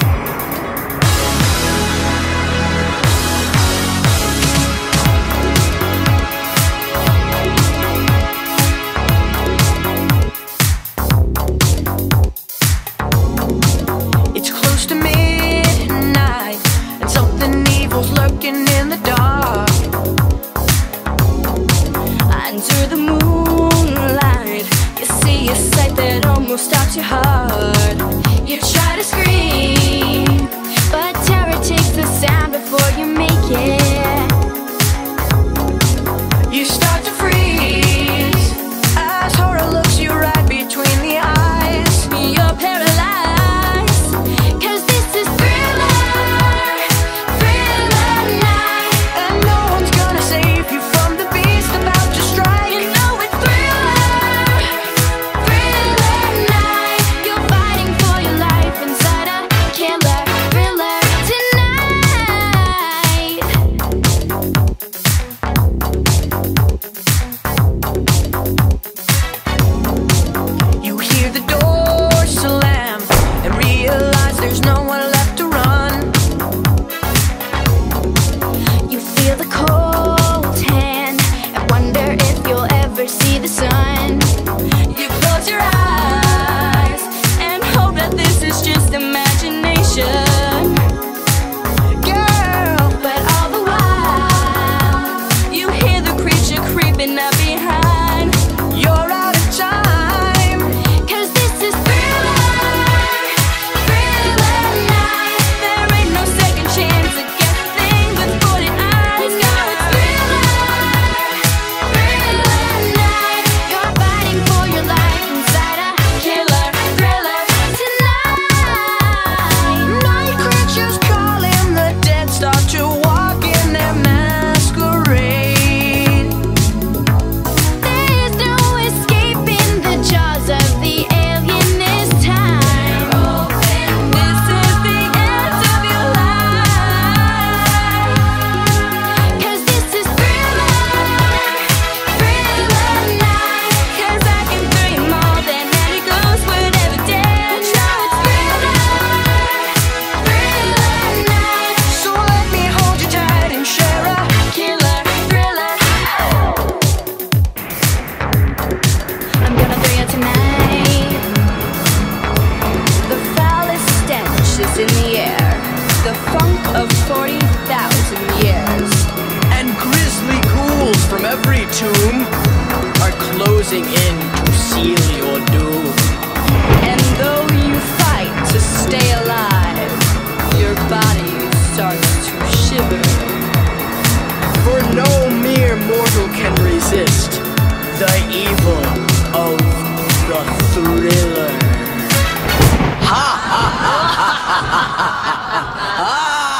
S7: It's close to midnight, and something evil's lurking in the dark. Under the moonlight, you see a sight that almost stops your heart. You try to scream, but terror takes the sound before you make it. You start to freeze as horror looks you right between the eyes. You're paralyzed, 'cause this is Thriller, Thriller night. And no one's gonna save you from the beast about to strike. You know it's Thriller, Thriller night. You're fighting for your life inside a killer thriller tonight. You hear the door slam and realize there's no one left to run. You feel the cold hand and wonder if you'll ever see the sun. You close your eyes and hope that this is just imagination. Girl, but all the while you hear the creature creeping up behind. You're out of time, 'cause this is Thriller, Thriller night. There ain't no second chance to get the thing with forty eyes. No, it's Thriller, Thriller night. You're fighting for your life inside a killer thriller tonight. Night creatures calling, the dead start to walk in their masquerade. There's no escaping the jaws of the alien this time. This is the end of your life, 'cause this is Thriller, Thriller night. 'Cause I can dream more than any ghost would ever dare. Now it's Thriller, Thriller night. So let me hold you tight and share a killer thriller. I'm gonna thrill you tonight. The foulest stench is in the air, the funk of forty thousand years.
S10: And grisly ghouls from every tomb are closing in to seal your doom.
S7: And though you fight to stay alive, your body starts to shiver.
S10: For no mere mortal can resist the evil of the thriller. Ha ha ha ha ha ha ha ha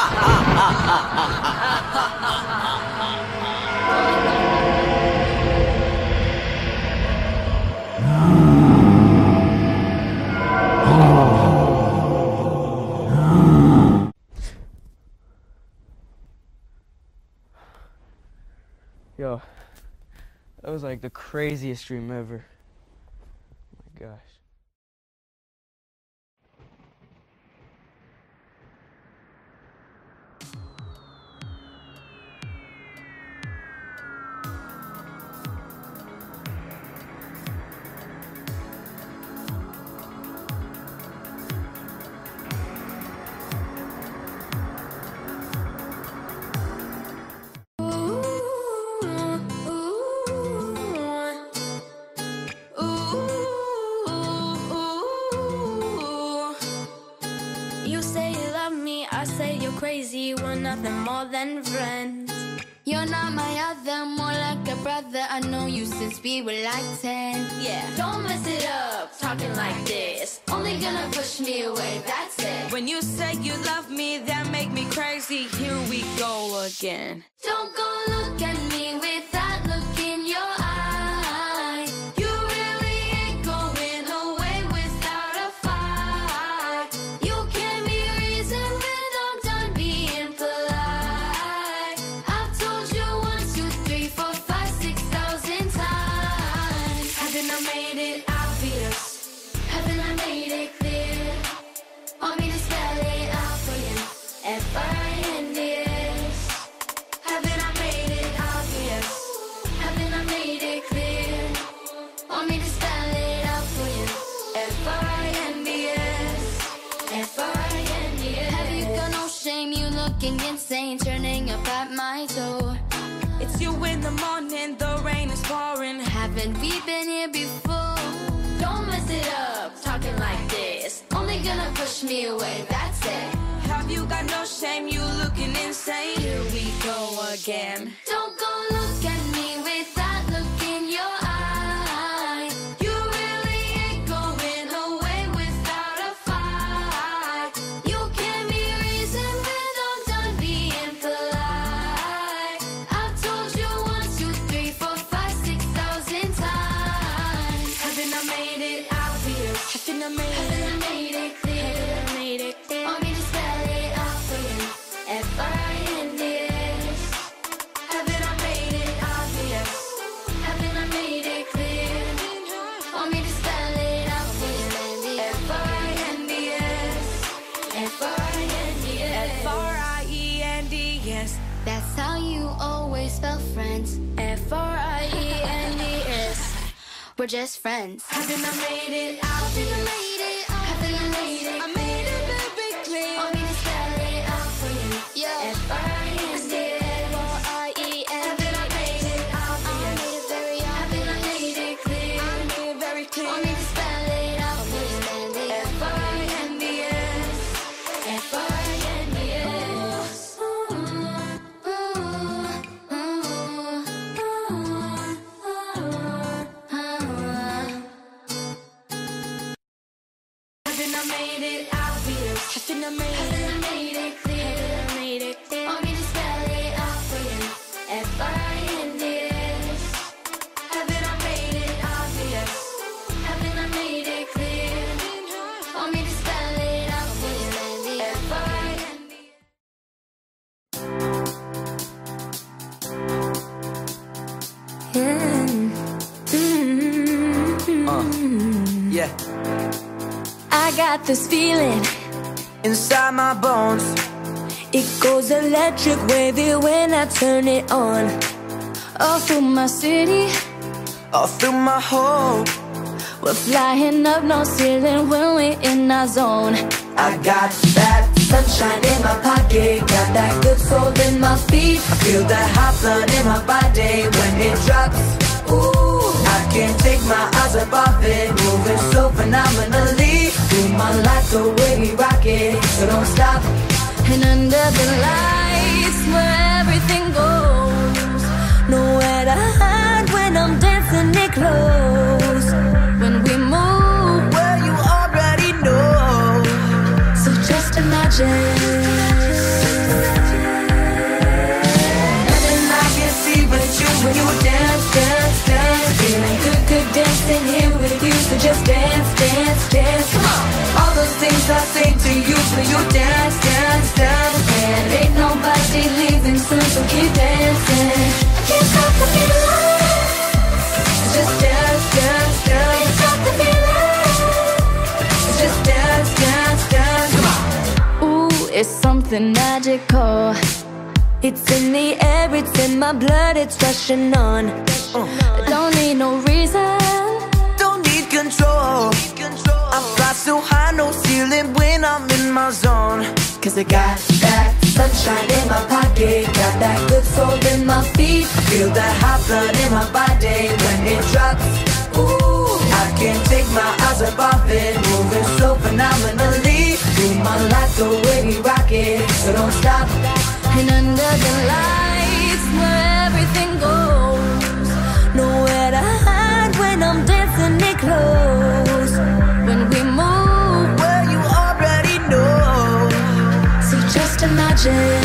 S5: Yo, that was like the craziest dream ever. Oh my gosh.
S9: crazy, we're nothing more than friends.
S2: You're not my other, more like a brother. I know you since we were like ten.
S9: Yeah, don't mess it up, talking like this.
S2: Only gonna push me away, that's it.
S9: When you say you love me, that make me crazy. Here we go again.
S2: Don't go look at me with that look in your eye. You really ain't going away without a fight. You can't be reasoned when I'm done being polite. I've told you one, two, three, four, five, six thousand times.
S9: Haven't I made it obvious?
S2: Haven't I made it clear? Want me to spell it out for you? F I N D S.
S9: Haven't I made it obvious?
S2: Haven't I made it clear? Want me to spell it out for you? F I N D S. F I N D S. Have you got no shame? You looking insane, turning up at my door.
S9: It's you in the morning, the rain is pouring.
S2: Haven't we been here before? Don't mess it up, talking like this. Only gonna push me away, that's it.
S9: Have you got no shame? You looking insane. Here we go again.
S2: Don't go look at me with that look in your eye. You really ain't going away without a fight. You can't be reasoned when I'm done being polite. I've told you one, two, three, four, five, six thousand times.
S9: Haven't I made it obvious? Haven't I made
S2: Haven't
S9: it?
S2: I made it clear?
S9: Haven't I made it clear?
S2: Want me to spell it out for you? F I N D S.
S9: Haven't I made it obvious?
S2: Haven't I made it clear? Want me to spell it out for you? F I N D S. F I N D S.
S9: F R I E N D S.
S2: That's how you always spell friends.
S9: F R I E N D S.
S2: We're just friends.
S9: Haven't I made it
S2: Haven't I
S9: obvious?
S2: made it? Haven't I made it?
S9: I made it very clear.
S2: Want me to spell it out for you?
S9: Yeah.
S2: F I N D S.
S9: Haven't I made it obvious?
S2: Haven't I made it clear?
S9: I made it very clear.
S2: Want me to spell it out for you?
S9: F I N D S.
S2: F I N D S.
S9: Haven't I made it obvious? Haven't I made
S2: Haven't
S9: it?
S2: I made it clear?
S9: Haven't I made it clear?
S2: Want me to spell it out for you? F I N D S.
S9: Haven't I made it obvious?
S2: Haven't I made it clear? Want me to spell it out for you? F I N D S.
S10: Uh, yeah.
S7: I got this feeling
S10: Inside my bones,
S7: it goes electric wavy when I turn it on. All through my city,
S10: all through my home.
S7: we're flying up no ceiling when we're in our zone.
S11: I got that sunshine in my pocket, got that good soul in my feet. I feel that hot blood in my body when it drops. Ooh, I can't take my eyes up off it, moving so phenomenally. Do my life the way we rock it, so don't stop.
S7: And under the lights where everything goes, nowhere to hide when I'm dancing it close. When we move,
S10: well, you already know.
S7: so just imagine.
S11: Nothing I can see but you when you dance, dance, dance. Feeling good, good dancing here with you, so just dance, dance, dance. Come on, all those things I say to you when you dance, dance, dance.
S2: And ain't nobody leaving soon, so keep dancing. I can't stop the feeling.
S11: Just dance, dance, dance.
S2: Can't stop the feeling.
S11: Just dance, dance, dance. Come on.
S7: Ooh, it's something magical. It's in the air, it's in my blood, it's rushing on. I don't need no reason,
S10: Don't need control. I fly so high, no ceiling when I'm in my zone.
S11: Cause I got that sunshine in my pocket, got that good soul in my feet. I feel that hot blood in my body when it drops. Ooh, I can't take my eyes up off it, moving so phenomenally. Do my life the way we rock it, so don't stop. stop.
S7: And under the lights where everything goes, nowhere to hide when I'm dancing it close. When we move,
S11: well, you already know.
S7: so just imagine.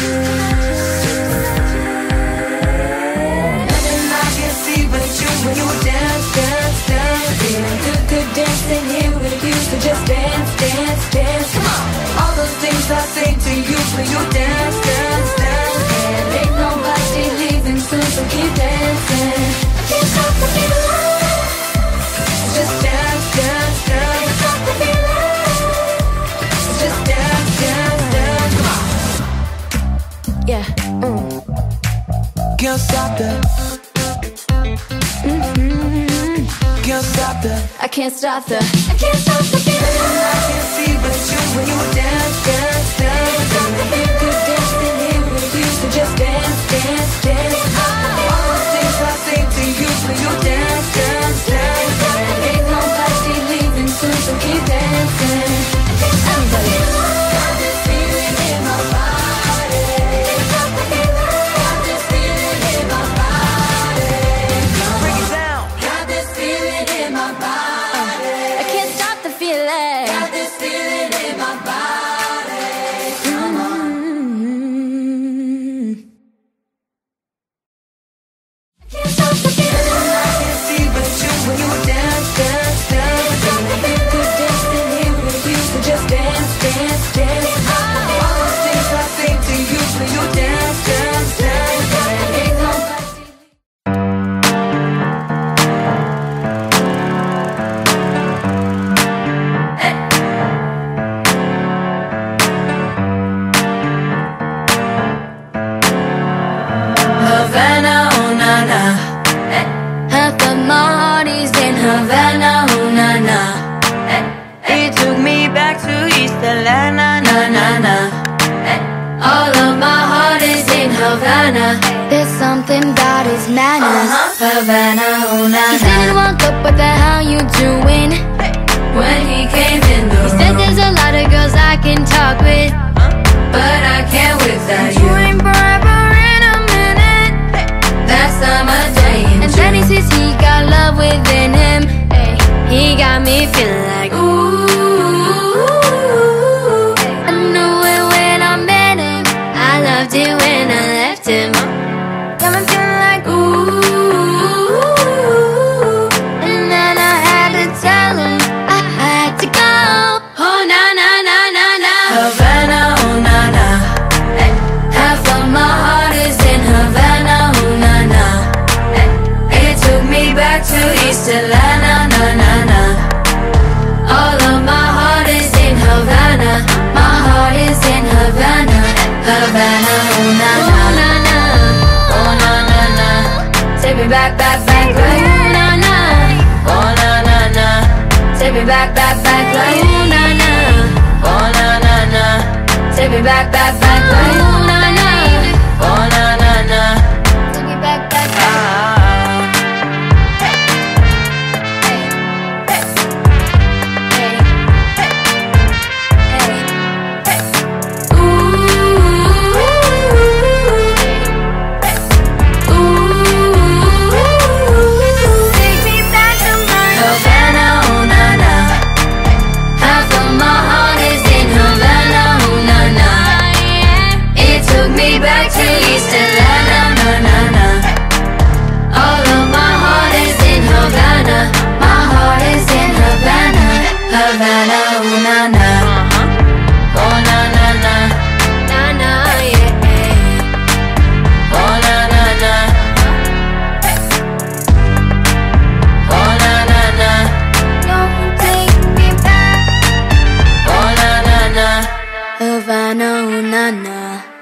S11: Nothing I can see but you when you dance, dance, dance.
S7: Feeling good, good dancing here with you, so just dance, dance, dance.
S11: Come on, all those things I say to you when you dance, dance, dance.
S7: And ain't nobody leaving soon, so keep dancing. I can't stop the feeling.
S11: Just dance, dance, dance.
S7: Can't stop the feeling.
S11: Just dance, dance, dance. Come on.
S7: Yeah. Mm.
S11: Can't stop that.
S7: Mm-hmm.
S11: Can't stop that.
S7: I can't stop the. I can't stop the feeling.
S11: I can see but you when you dance, dance, dance.
S7: Feeling good dancing here with you, so just dance, dance, dance.
S11: All those things I say to you when you dance, dance, dance.
S7: And ain't nobody leaving soon, so keep dancing. Everybody.
S11: Got this feeling in my body.
S7: Stop the feeling.
S11: Got this feeling in my body. Break it down.
S7: Got this feeling in my body. I can't stop the feeling.
S11: Got this feeling in my body. Come on.
S7: Mm-hmm. I can't stop the feeling.
S11: I can see but you when you dance, dance, dance.
S7: Feeling good dancing here with you, so just dance, dance, dance.
S11: All those things I say to you when you dance, dance, dance.
S7: Ain't nobody.
S11: Havana, oh na na.
S7: Half of my heart is in Havana, oh na na.
S11: It took me back to East Atlanta, na na na.
S7: All of my heart is in Havana. There's something about his manners.
S11: Havana, oh na
S7: He didn't
S11: na.
S7: walk up, what the hell you doing?
S11: When he came in the
S7: He said
S11: room,
S7: there's a lot of girls I can talk with,
S11: but I can't without
S7: you
S11: you.
S7: ain't forever in a minute.
S11: That's time of day in
S7: And then he
S11: June.
S7: says he got love within him. He got me feeling like ooh. I knew it when I met him. I loved it when I left him. Got me feeling like ooh. And then I had to tell him I had to go. Oh na na na na na.
S11: Havana, oh na na.
S7: Half of my heart is in Havana, oh na na.
S11: It took me back to East Atlanta, na na na.
S7: All of my heart is in Havana. My heart is in Havana.
S11: Havana, oh na
S7: Oh
S11: na.
S7: na na.
S11: Oh na na na.
S7: Take me back, back, back, like ooh na na.
S11: Oh na na na.
S7: Take me back, back, back, like ooh na na.
S11: Oh na na na.
S7: Take me back, back, back, like ooh na na.
S11: Oh na na na.
S7: Take me back, back, back.
S11: Ah. Havana, oh na na.
S7: Half of my heart is in Havana, oh na na.
S11: It took me back to East Atlanta, na na na.
S7: All of my heart is in Havana. My heart is in Havana.
S11: Havana, oh na na. Oh na na na.
S7: Na na, yeah.
S11: Oh na na na. Oh na na na.
S7: Don't take me back.
S11: Oh na na na.
S7: Havana, oh na na.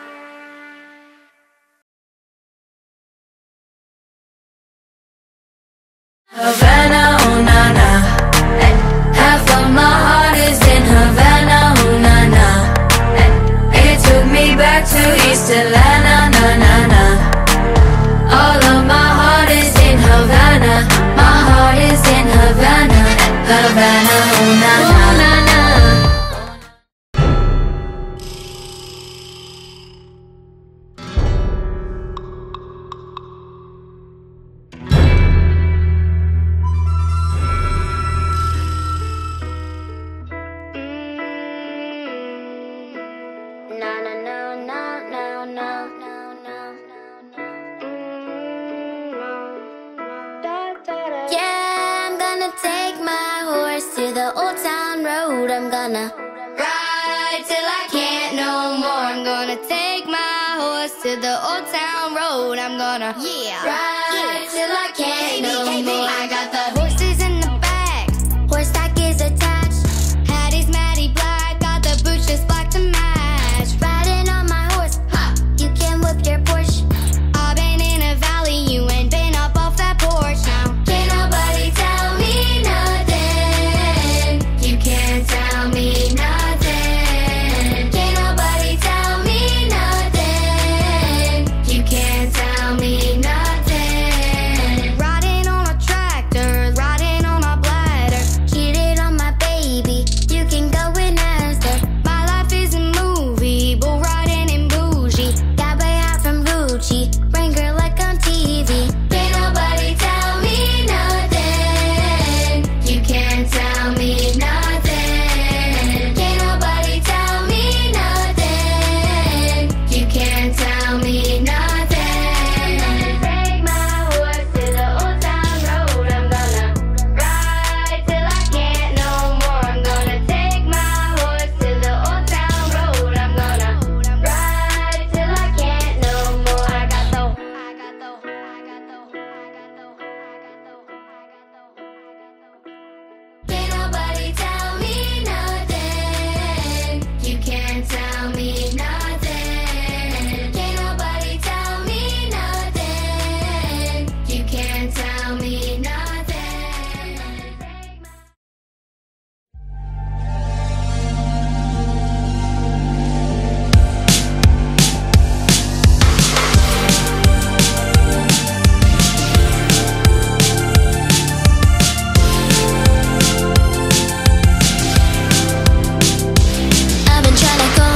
S11: Havana, oh na na. Half of my heart is in Havana, oh na na. It took me back to East Atlanta, na na na. All of my heart is in Havana. My heart is in Havana. Havana, oh na
S7: Oh
S11: na.
S7: na na.
S2: road. I'm gonna ride till I can't no more. I'm gonna take my horse to the old town road. I'm gonna yeah ride yeah. till I can't no hey, more. Hey, I got the horses in the back, horse stack is attached. Hattie's Matty Black, got the boots just black to match. Riding on my horse, huh? You can whip your Porsche. I've been in a valley, you ain't been up off that porch now. Can't nobody tell me nothing. You can't tell me nothing. Can't nobody tell me nothing. You can't tell me nothing. Riding on a tractor, riding on a bladder, cheated on my baby. You can go and ask her. My life is a movie, bull riding and bougie. Got my hat from Gucci, ring girl like on T V. Can't nobody tell me nothing. You can't tell me nothing. Can't nobody tell me nothing. You can't tell me nothing. Take my horse to the old town road. I'm gonna ride till I can't no more. I'm gonna take my horse to the old town road. I'm gonna ride till I can't no more. I got the, I got the, I got the, I got the, I got the. Can't nobody tell me nothing. You can't tell me nothing. Can't nobody tell me nothing. You can't tell me nothing. I've been trying to go.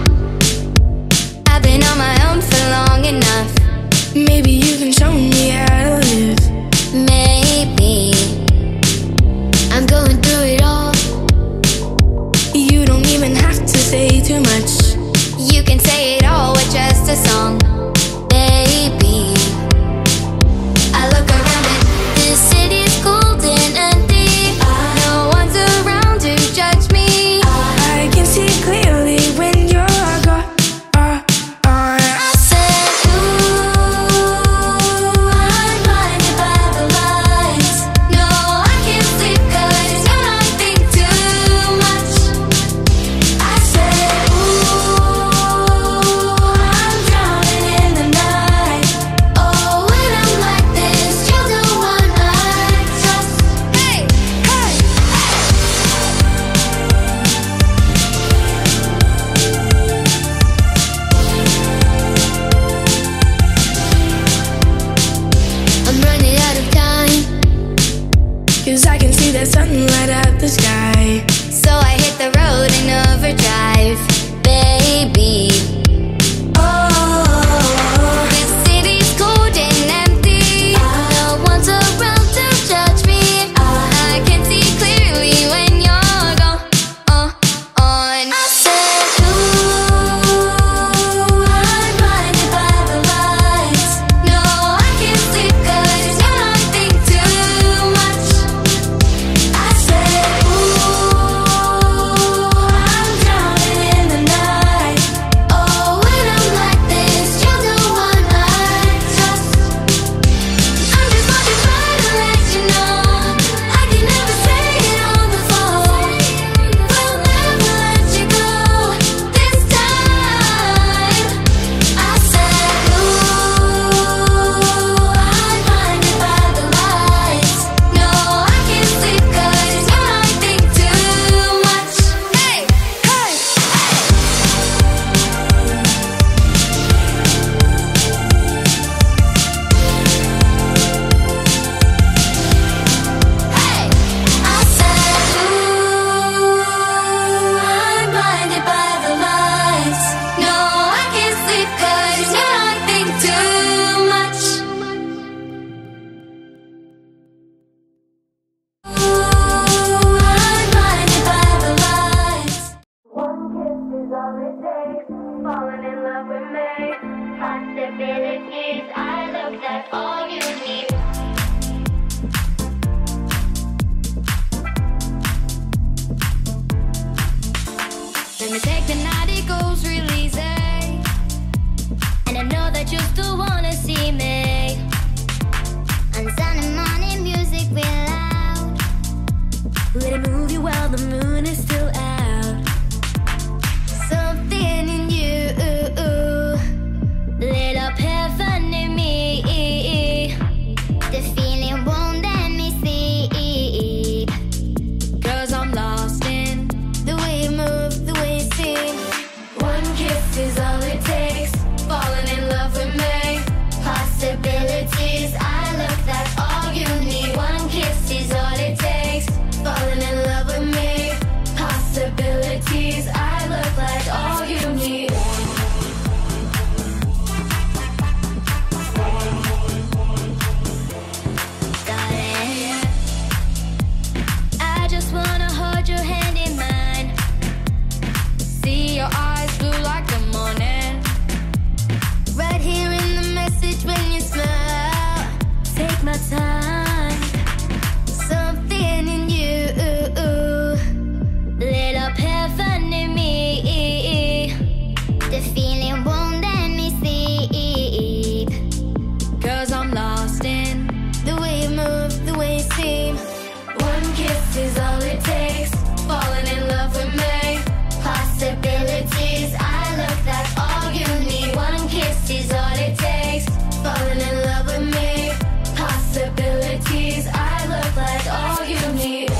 S2: I've been on my own for long enough. Maybe you can show me how to live. Maybe I'm going through it all. You don't even have to say too much. You can say it all with just a song, baby. I look around and this city's cold and empty. No one's around to judge me. I can see clearly when you're gone. I said, ooh, I'm blinded by the lights. No, I can't sleep 'cause you know I think too much. I said, ooh, I'm drowning in the night. Oh, when I'm like this, you're the one I trust. Hey, hey, hey. I'm running out of time, 'cause I can see the sun light up the sky. So I hit the road in overdrive, baby. Oh, this city's cold and empty. No one's around to judge me. I can see clearly when you're gone. Uh, on. I said, ooh, I'm blinded by the lights. No, I can't sleep 'cause you know I think too much. I said, ooh, I'm drowning in the night. Oh, while the moon is still out. Something in you lit up heaven in me. The feeling won't let me sleep, 'cause I'm lost in the way you move, the way you sing. One kiss is all it takes, falling in love with me. Possibilities, I look, that's all you need. One kiss is all it takes, falling in love with me. Possibilities, I look like all you need. Darling, I just wanna hold your hand in mine. See your eyes blue like the morning. Right here in the message when you smile. Take my time. Something in you lit up heaven in me. The feeling won't let me sleep, 'cause I'm lost in the way you move, the way you seem. One kiss is all it takes, falling in love with me. Possibilities, I look, that's all you need. One kiss is all it takes, falling in love with me. Possibilities, I look like all you need.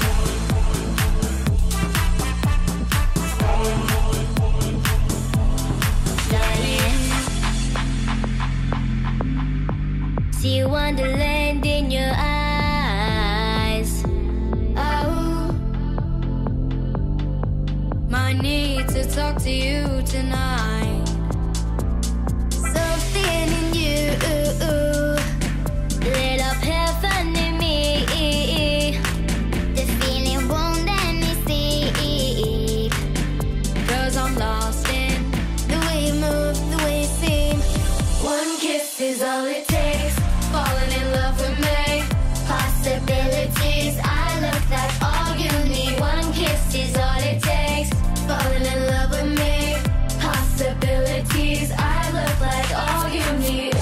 S2: See wonderland in your eyes. Oh, my need to talk to you tonight. Something in you lit up heaven in me. The feeling won't let me sleep, 'cause I'm lost in the way you move, the way you seem. One kiss is all it takes, falling in love with me. Possibilities, I look, that's all you need. One kiss is all it takes, falling in love with me. Possibilities, I look like all you need.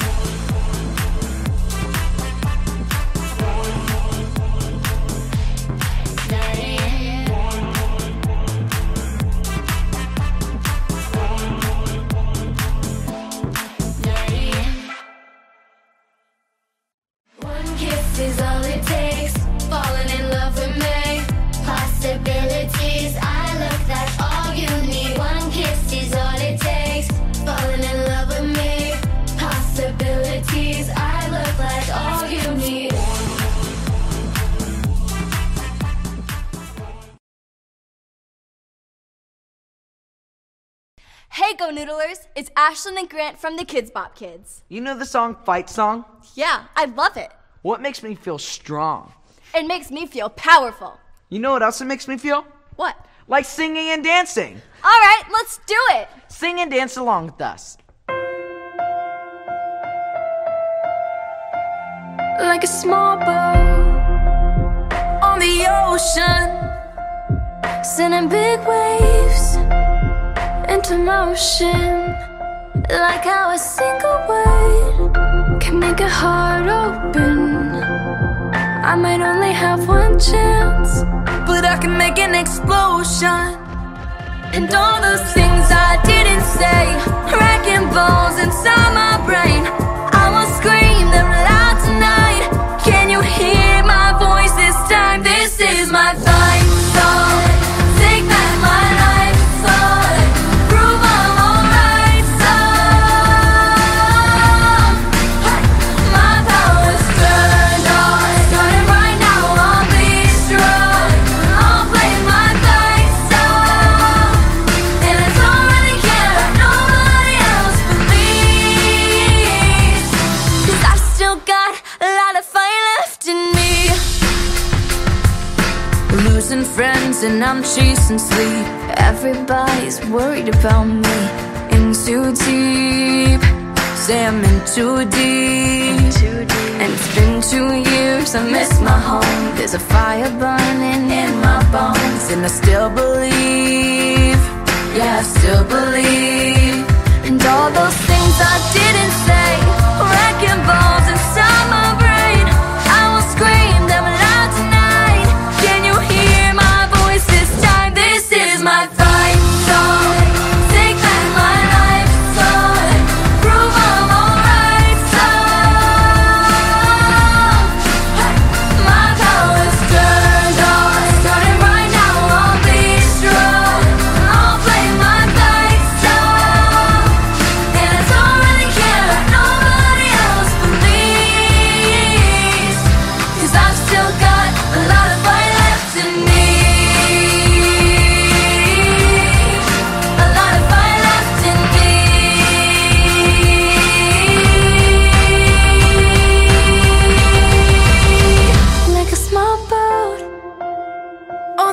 S2: One kiss is all it takes, falling in love with me. Possibilities, I look, that's all you need. One kiss is all it takes, falling in love with me. Possibilities, I look like all you need.
S8: Hey, Go Noodlers! It's Ashlyn and Grant from the Kids Bop Kids.
S3: You know the song Fight Song?
S8: Yeah, I love it.
S3: What makes me feel strong?
S8: It makes me feel powerful.
S3: You know what else it makes me feel?
S8: What?
S3: Like singing and dancing.
S8: All right, let's do it.
S3: Sing and dance along with us.
S7: Like a small boat on the ocean, sending big waves into motion. Like how a single word can make a heart open. I might only have one chance, but I can make an explosion. And all those things I didn't say, wrecking balls inside my brain, I will scream them loud tonight. Can you hear my voice this time? This is my fight song. Take back my life song. Prove I'm alright song. Hey, my power's turned on. Starting right now, I'll be strong. I'll play my fight song, and I don't really care if nobody else believes, 'cause I still got a lot of fight left in me. Losing friends and I'm chasing sleep. Everybody's worried about me. In too deep, say I'm in too deep. And it's been two years, I miss my home. There's a fire burning in my bones, and I still believe, yeah, I still believe. And all those things I didn't say, wrecking balls inside my brain, I will scream them loud tonight. Can you hear my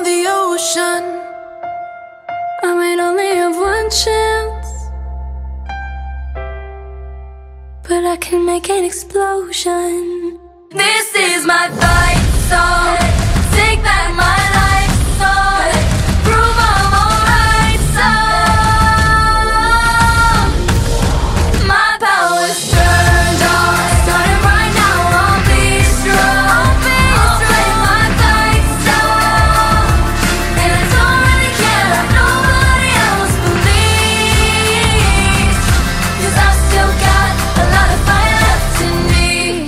S6: on the ocean. I might only have one chance, but I can make an explosion.
S1: This is my fight song. Take back my life song. Prove I'm alright song. My power's turned on. Starting right now, I'll be strong. I'll play my fight song. And I don't really care if nobody else believes, 'cause I've still got a lot of fire left in me.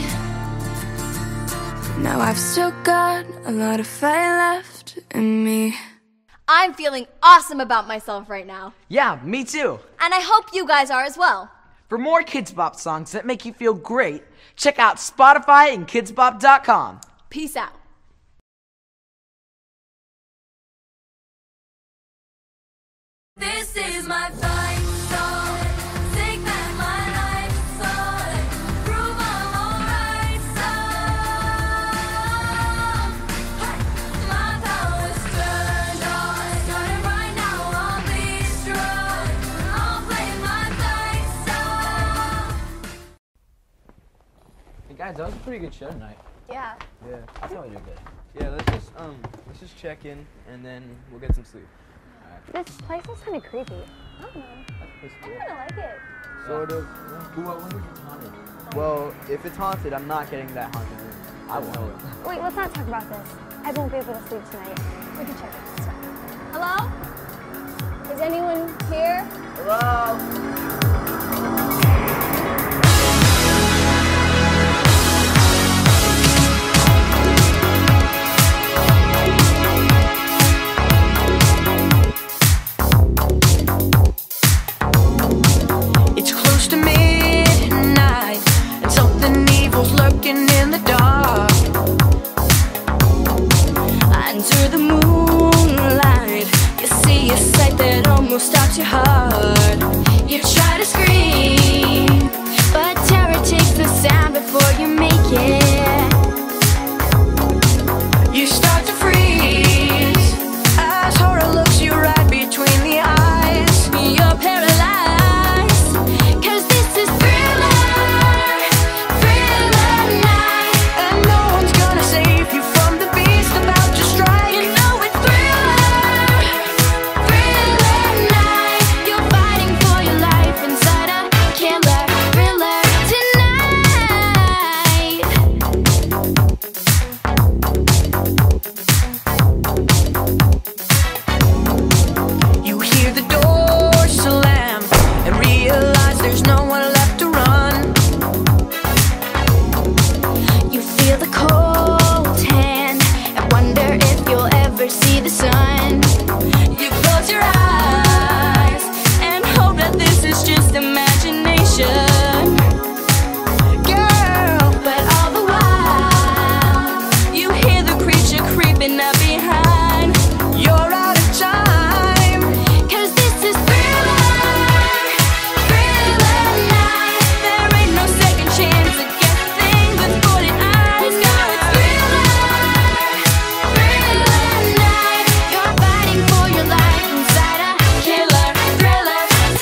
S6: Now I've still got a lot of fire left in me.
S8: I'm feeling awesome about myself right now.
S10: Yeah, me too.
S8: And I hope you guys are as well.
S10: For more Kids Bop songs that make you feel great, check out Spotify and kids bop dot com.
S8: Peace out.
S1: This is my fight song. Take back my life song. Prove I'm alright song. Hey, my power's turned on. Starting right now, I'll be strong. I'll play my fight song.
S3: Hey guys, that was a pretty good show tonight.
S4: Yeah.
S5: Yeah.
S3: I thought we did good.
S5: Yeah, let's just um let's just check in and then we'll get some sleep.
S4: This place is kind of creepy. I don't know.
S3: That's
S4: I kind of like it.
S5: Sort of.
S3: Who, what one was haunted?
S5: Well, if it's haunted, I'm not getting that haunted room. I won't know it.
S4: Wait, let's not talk about this. I won't be able to sleep tonight. We can check it this way. Hello? Is anyone here?
S10: Hello?
S6: It's close to midnight, and something evil's lurking in the dark. Under the moonlight, you see a sight that almost stops your heart. You try to scream, but terror takes the sound before you make it. You start to freeze as horror looks you right between the eyes. You're paralyzed, 'cause this is Thriller, Thriller night. And no one's gonna save you from the beast about to strike. You know it's Thriller, Thriller night. You're fighting for your life inside a killer thriller tonight. You hear the door slam and realize there's no one left to run. You feel the cold hand and wonder if you'll ever see the sun. You close your eyes and hope that this is just imagination, girl. But all the while, you hear the creature creeping up behind. You're out of time, 'cause this is Thriller, Thriller night. There ain't no second chance to get the thing with forty eyes. Now it's Thriller, Thriller night. You're fighting for your life inside a killer thriller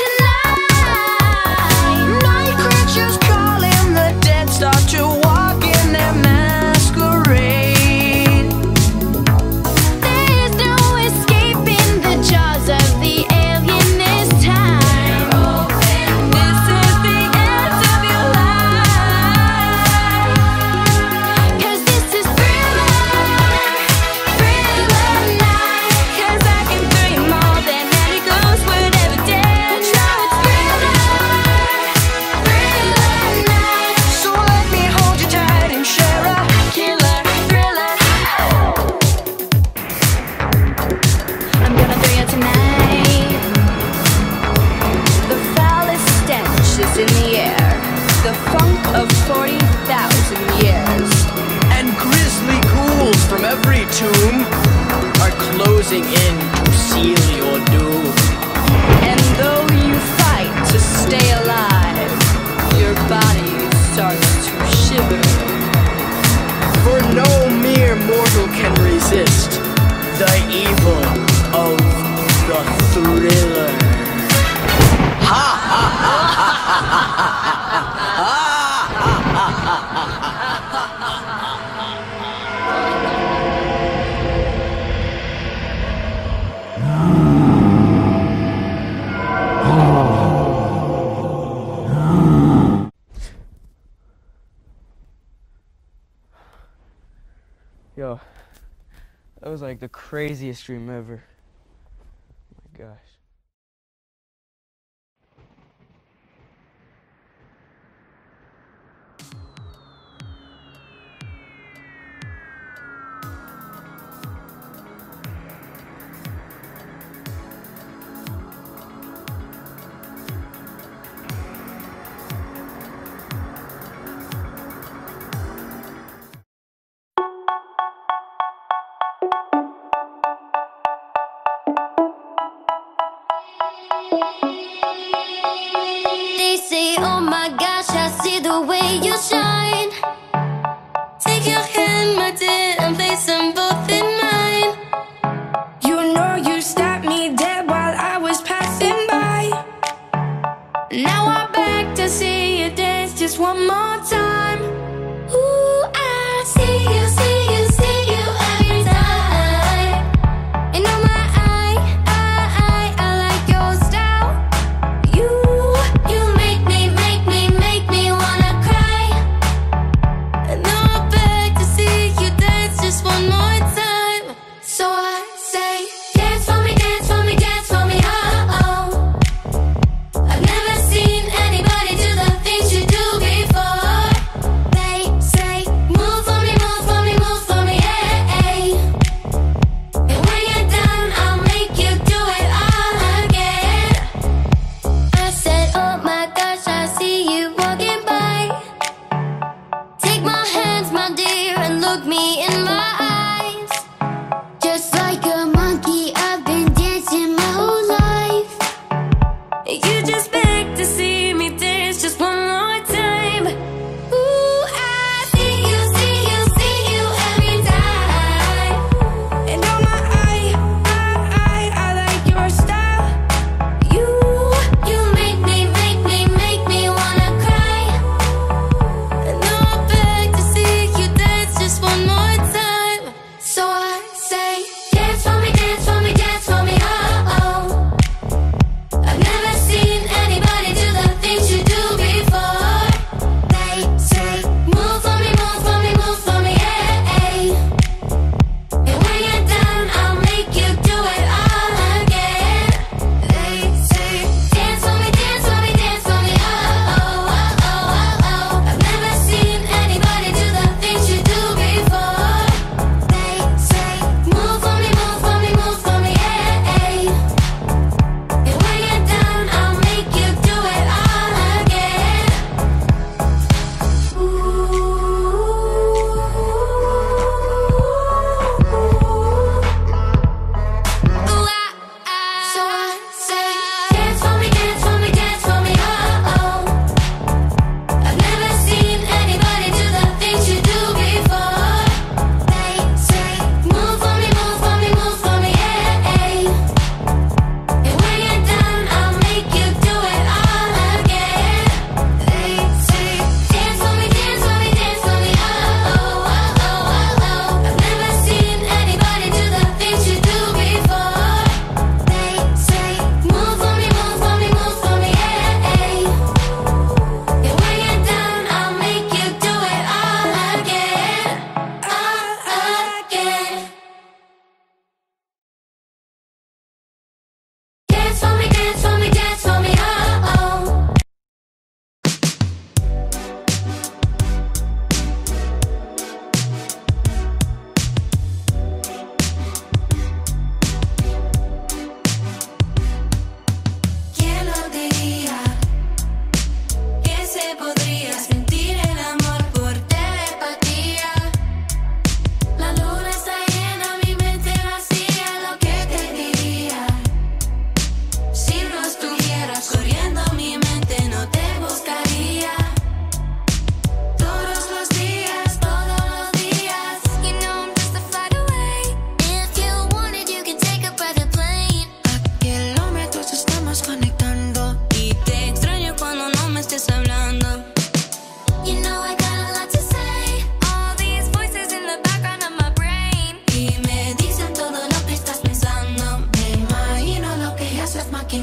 S6: tonight. Night creatures calling, the dead start to walk in their masquerade. There's no escaping the jaws of the alien this time. This is the end of your life, 'cause this is Thriller, Thriller night. 'Cause I can dream more than any ghost would ever dare. Now it's Thriller, Thriller night. So let me hold you tight and share a killer thriller. I'm gonna thrill you tonight. The foulest stench is in the air, the funk of forty thousand years.
S10: And grisly ghouls from every tomb are closing in to seal your doom.
S6: And though you fight to stay alive, your body starts to shiver.
S10: For no mere mortal can resist the evil of the thriller. Ha ha ha ha ha ha
S5: Yo, that was like the craziest dream ever. Oh my gosh.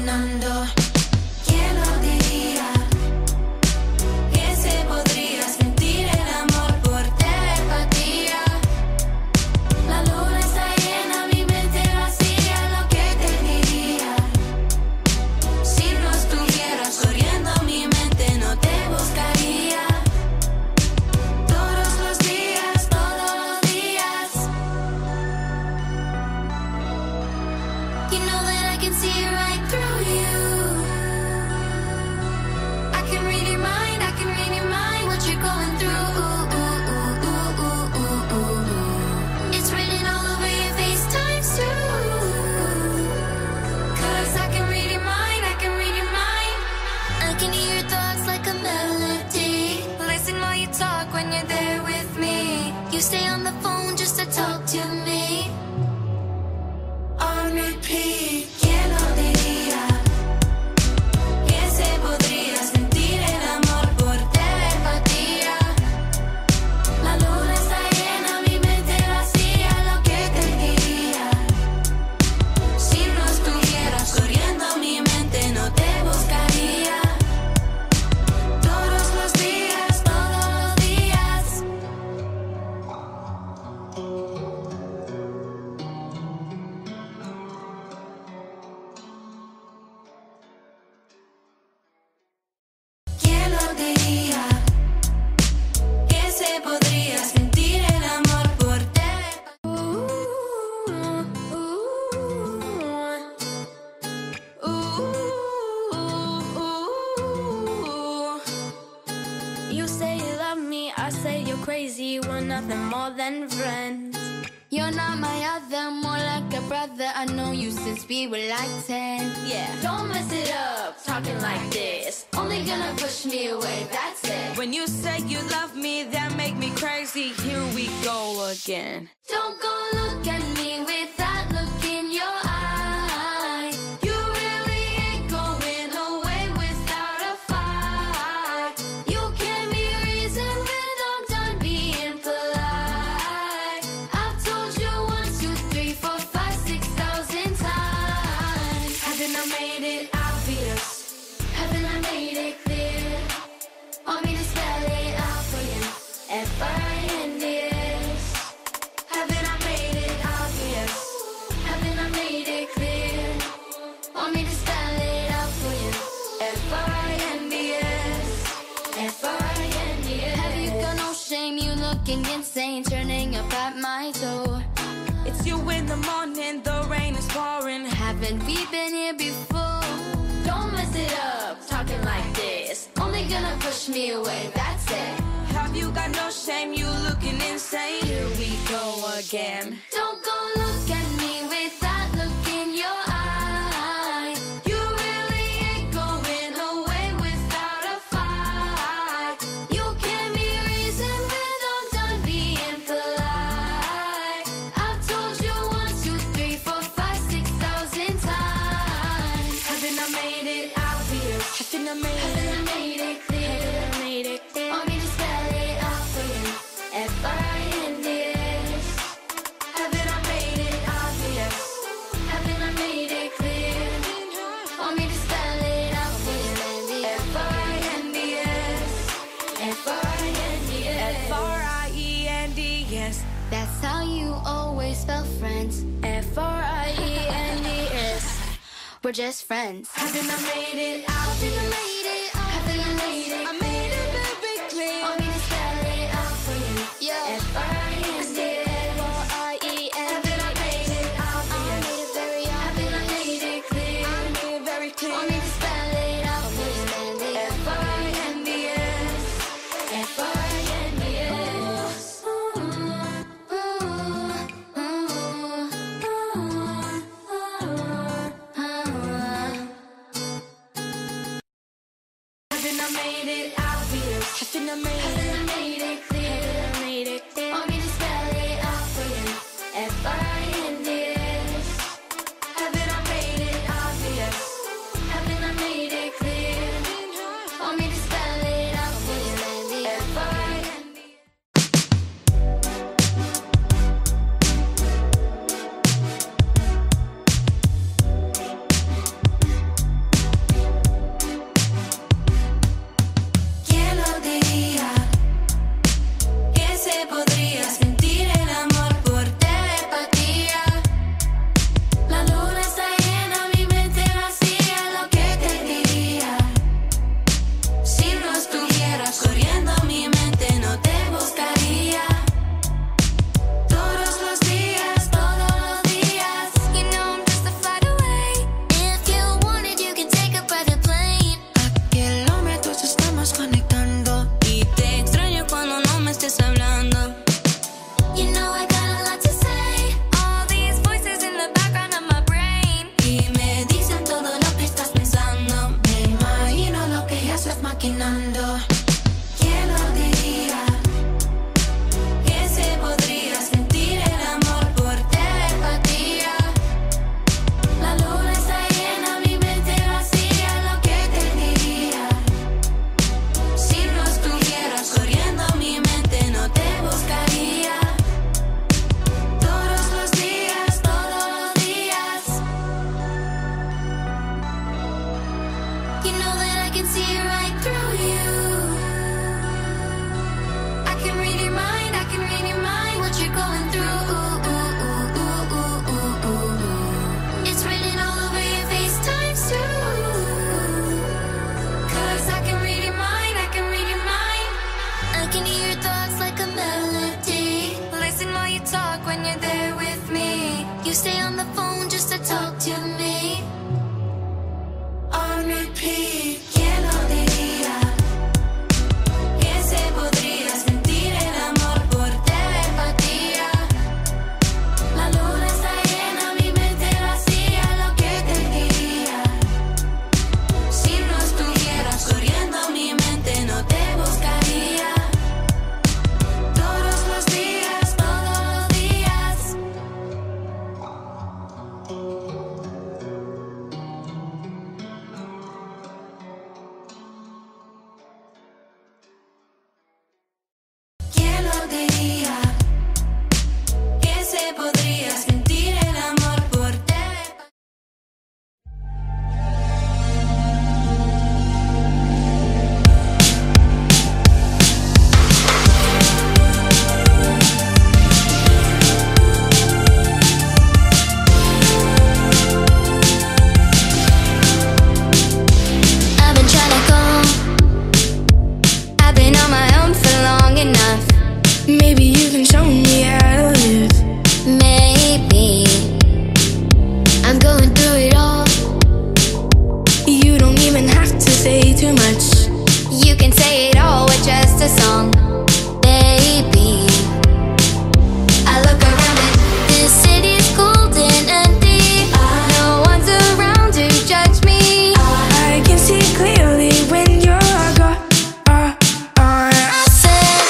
S1: sonando. ¿Quién lo diría? Que se podría sentir el amor por telepatía. La luna está llena, mi mente vacía, lo que te diría. Si no estuvieras corriendo mi mente no te buscaría. Todos los días, todos los días. You know that I can see right through you. I can read your mind, I can read your mind, what you're going through. It's written all over your FaceTime too. Cause I can read your mind, I can read your mind. I can hear your thoughts like a melody. Listen while you talk when you're there with me. You stay on the phone just to talk to me. On repeat. ¿Quién lo diría? Que se podría sentir el amor por telepatía. La luna está llena, mi mente vacía, lo que te diría. Si no estuvieras corriendo mi mente no te buscaría. Todos los días, todos los días. ¿Quién lo diría? Que se podría sentir el amor por
S7: You say you love me, I say you're crazy. We're nothing more than friends.
S2: You're not my other, more like a brother. I know you since we were like ten.
S7: Yeah, don't mess it up, talking like this.
S2: Only gonna push me away, that's it.
S9: When you say you love me, that make me crazy. Here we go again.
S2: Don't go look at me with that look in your eye. You really ain't going away without a fight. You can be reasoned when I'm done being polite. I've told you one, two, three, four, five, six thousand times.
S1: Haven't I made it obvious?
S2: Haven't I made it clear? Want me to spell it out for you? F I N D S.
S1: Haven't I made it obvious?
S2: Haven't I made it clear? Want me to spell it out for you?
S1: F I N D S.
S2: F I N D S. Have you got no shame? You looking insane, turning up at my door.
S9: It's you in the morning, the rain is pouring.
S2: Haven't we been here before? Don't mess it up, talking like this. Only gonna push me away, that's it.
S9: Have you got no shame? You looking insane. Here we go again.
S2: Don't go look at me with that look in your eye. You really ain't going away without a fight. You can be reasoned when I'm done being polite. I've told you one, two, three, four, five, six thousand times.
S1: Haven't I made it obvious?
S9: Haven't I made
S2: Haven't I made it clear?
S9: Haven't I made it clear?
S2: Want me to spell it out for you? F I N D S.
S1: Haven't I made it obvious?
S2: Haven't I made it clear? Want me to spell it out for you?
S1: F I N D S.
S2: F I N D S.
S9: F R I E N D S.
S2: That's how you always spell friends.
S7: F R I E N D S.
S2: We're just friends.
S1: Haven't I made it
S2: Haven't I
S1: obvious?
S2: made it?
S1: Haven't I made it
S9: I made it very clear.
S2: Want me to spell it out for you?
S7: Yeah.
S2: F I N D S.
S7: F R I E N D
S1: Haven't I made it
S2: I
S1: obvious?
S2: made it very
S1: Haven't I
S2: obvious.
S1: made it clear?
S9: I made it very clear.
S2: Want me to spell it out for you?
S1: F I N D S.
S2: F I N D S.
S1: Haven't I made it obvious?
S9: Haven't I made
S2: Haven't I made it clear?
S9: Haven't I made it clear?
S2: Want me to spell it out for you? F I N D S.
S1: Haven't I made it obvious?
S2: Haven't I made it clear? Want me to spell it out for you? F I N D S. see right through you. I can read your mind, I can read your mind, what you're going through. It's written all over your FaceTimes too. Cause I can read your mind, I can read your mind. I can hear your thoughts like a melody. Listen while you talk when you're there with me. You stay on the phone just to talk to me. On repeat.
S1: ¿Quién lo diría? Que se podría sentir el amor por telepatía. La luna está llena, mi mente vacía, lo que te diría. Si no estuvieras corriendo, mi mente no te buscaría. Todos los días, todos los días. ¿Quién lo diría? Que se podría sentir el amor por telepatía.
S2: I've been trying to go. I've been on my own for long enough.
S7: Maybe you can show me how to live.
S2: Maybe I'm going through it all.
S7: You don't even have to say too much.
S2: You can say it all with just a song, baby. I look around and this city's cold and empty. No one's around to judge me.
S7: I can see clearly when you're gone.
S2: I said,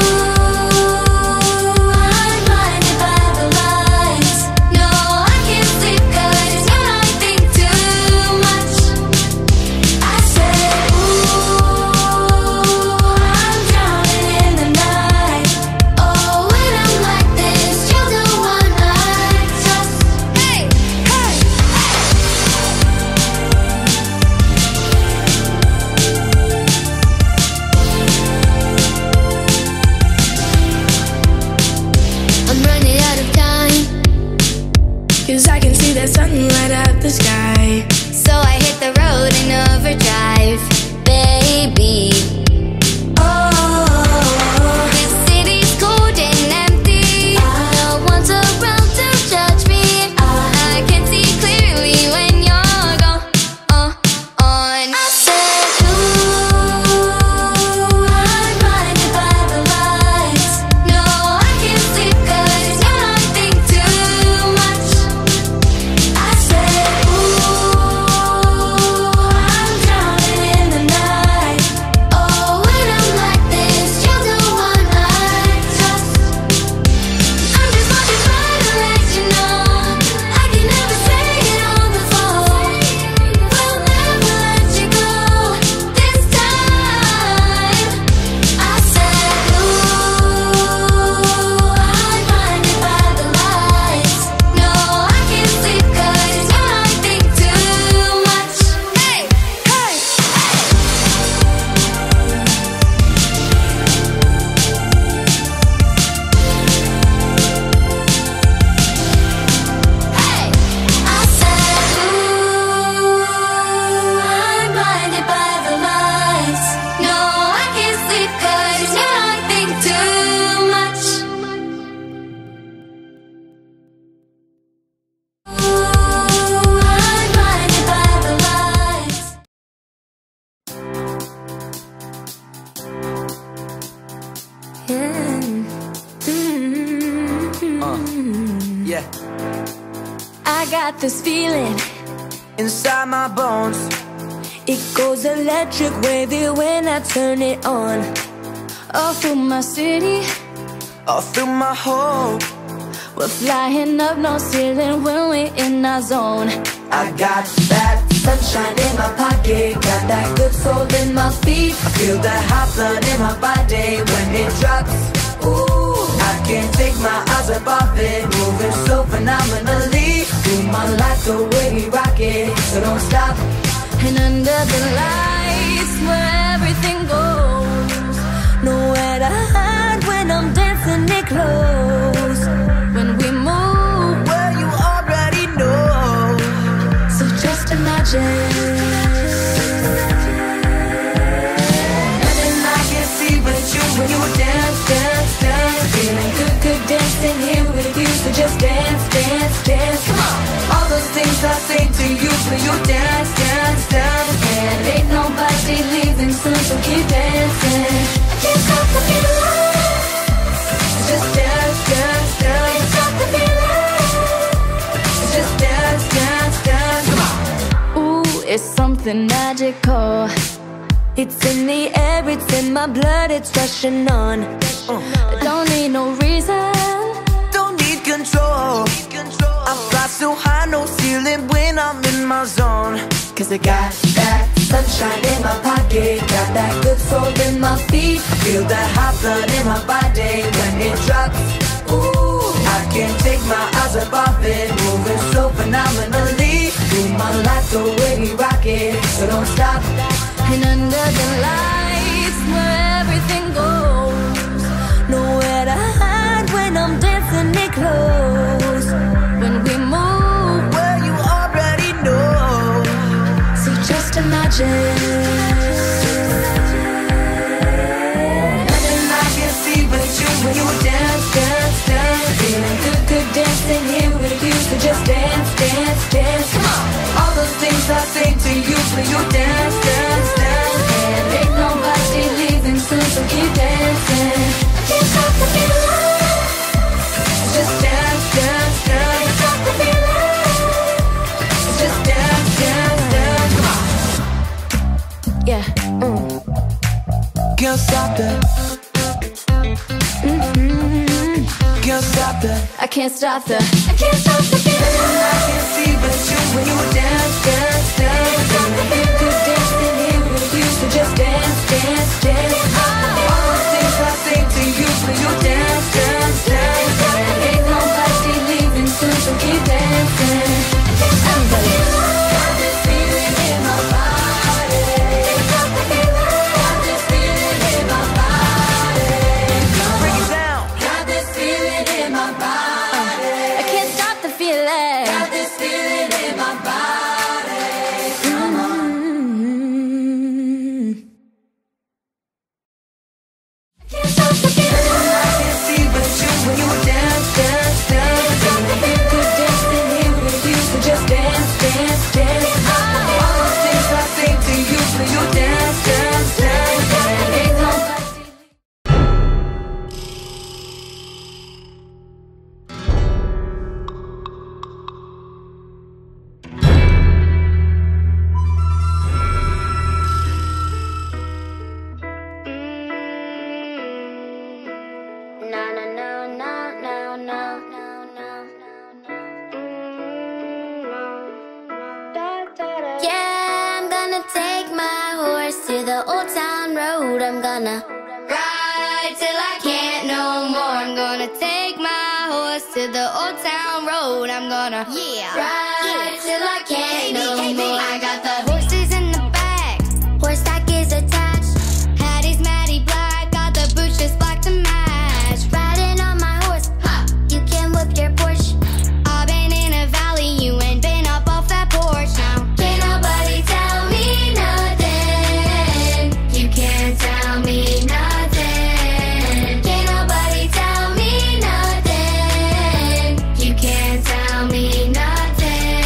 S2: ooh, I'm blinded by the lights. No, I can't sleep 'cause you and I think too much. I said, ooh, I'm drowning in the night. Oh, when I'm like this, you're the one I trust. Hey, hey, I'm running out of time,
S7: Cause I can see that sun light up the sky.
S2: so I hit the road in overdrive, baby.
S7: Oh,
S2: This city's cold and empty. No one's around to judge me. I can see clearly when you're gone. Uh, on. I said, ooh, I'm blinded by the lights. No, I can't sleep 'cause you and I think too much. I said, ooh, I'm drowning in the night. Oh, when I'm like this, you're the one I trust. I'm just walking by to let you know I can never say it on the phone. We'll never let you go this time. I said, ooh, I'm blinded by the lights. No, I can't sleep 'cause you and I think too much. Hey, hey, hey. I said, ooh, I'm blinded by the lights. No, I can't sleep 'cause you and I think too much. Ooh, I'm blinded by the lights.
S10: Yeah.
S7: I got this feeling
S10: Inside my bones.
S7: it goes electric wavy when I turn it on.
S8: All through my city,
S10: All through my home.
S8: we're flying up no ceiling when we're in our zone.
S11: I got that sunshine in my pocket, got that good soul in my feet. I feel that hot blood in my body when it drops. Ooh, I can't take my eyes up off it, moving so phenomenally. Do my life the way we rock it, so don't stop.
S8: And under the lights,
S6: where everything goes. Nowhere to hide when I'm dancing it close. When we move,
S11: well, you already know.
S6: so just imagine.
S11: Nothing I can see but you when you dance, dance, dance.
S6: Feeling good, good dancing here with you. So just dance, dance, dance. Come on.
S11: All those things I say to you when you dance, dance, dance.
S6: And ain't nobody leaving soon, so keep dancing. I can't stop the feeling.
S11: Just dance, dance, dance.
S6: Can't stop the feeling.
S11: Just dance, dance, dance. Come on.
S6: Ooh, it's something magical. It's in the air, it's in my blood, it's rushing on.
S11: Uh.
S6: I don't need no reason.
S11: Don't need control. I fly so high, no ceiling when I'm in my zone.
S6: Cause I got that sunshine in my pocket, got that good soul in my feet.
S11: Feel that hot blood in my body when it drops. Ooh, I can't take my eyes up off it, moving so phenomenally. Through my life the way we rock it, so don't stop.
S6: And under the lights where everything goes. Nowhere to hide when I'm dancing it close. When we move,
S11: well, you already know.
S6: so just imagine.
S11: Nothing I can see but you when you dance, dance, dance.
S6: Feeling good, good dancing here with you. So just dance, dance, dance.
S11: Come on. All those things I say to you when you dance, dance, dance.
S6: And ain't nobody leaving soon, so keep dancing. I can't stop the feeling.
S11: Just dance, dance, dance.
S6: Can't stop the feeling.
S11: Just dance, dance, dance. Come on.
S6: Yeah, mm.
S11: Can't stop that.
S6: Mm-hmm.
S11: Can't stop that.
S6: I can't stop the I can't stop the feeling.
S11: I can see but you when you dance, dance, dance.
S6: Feeling good dancing here with you. So just dance, dance, dance.
S11: All the things I say to you when you dance, dance, dance.
S6: Ain't nobody leaving soon, so keep dancing. Everybody. Got this feeling in my body. Got the feeling. Got this feeling in my body.
S11: Break it down.
S6: Got this feeling in my body. I can't stop the feeling. Got this feeling in my body. Come on. I can't stop the feeling.
S11: I can see but you when you dance, dance, dance.
S6: Feeling good dancing here with you. So just dance, dance, dance.
S11: All those things I say to you when you dance, dance, dance.
S6: Ain't nobody.
S2: No, no, no, no, no, no, no, no. Yeah, I'm gonna take my horse to the old town road. I'm gonna ride till I can't no more. I'm gonna take my horse to the old town road. I'm gonna yeah ride till I can't no more. I got the horses in the back, horse tack is attached. Hattie's Maddie black, got the boots just black to match. Riding on my horse, ha, you can whip your Porsche. I've been in a valley, you ain't been up off that porch. Now can't nobody tell me nothing. You can't tell me nothing. Can't nobody tell me nothing. You can't tell me nothing.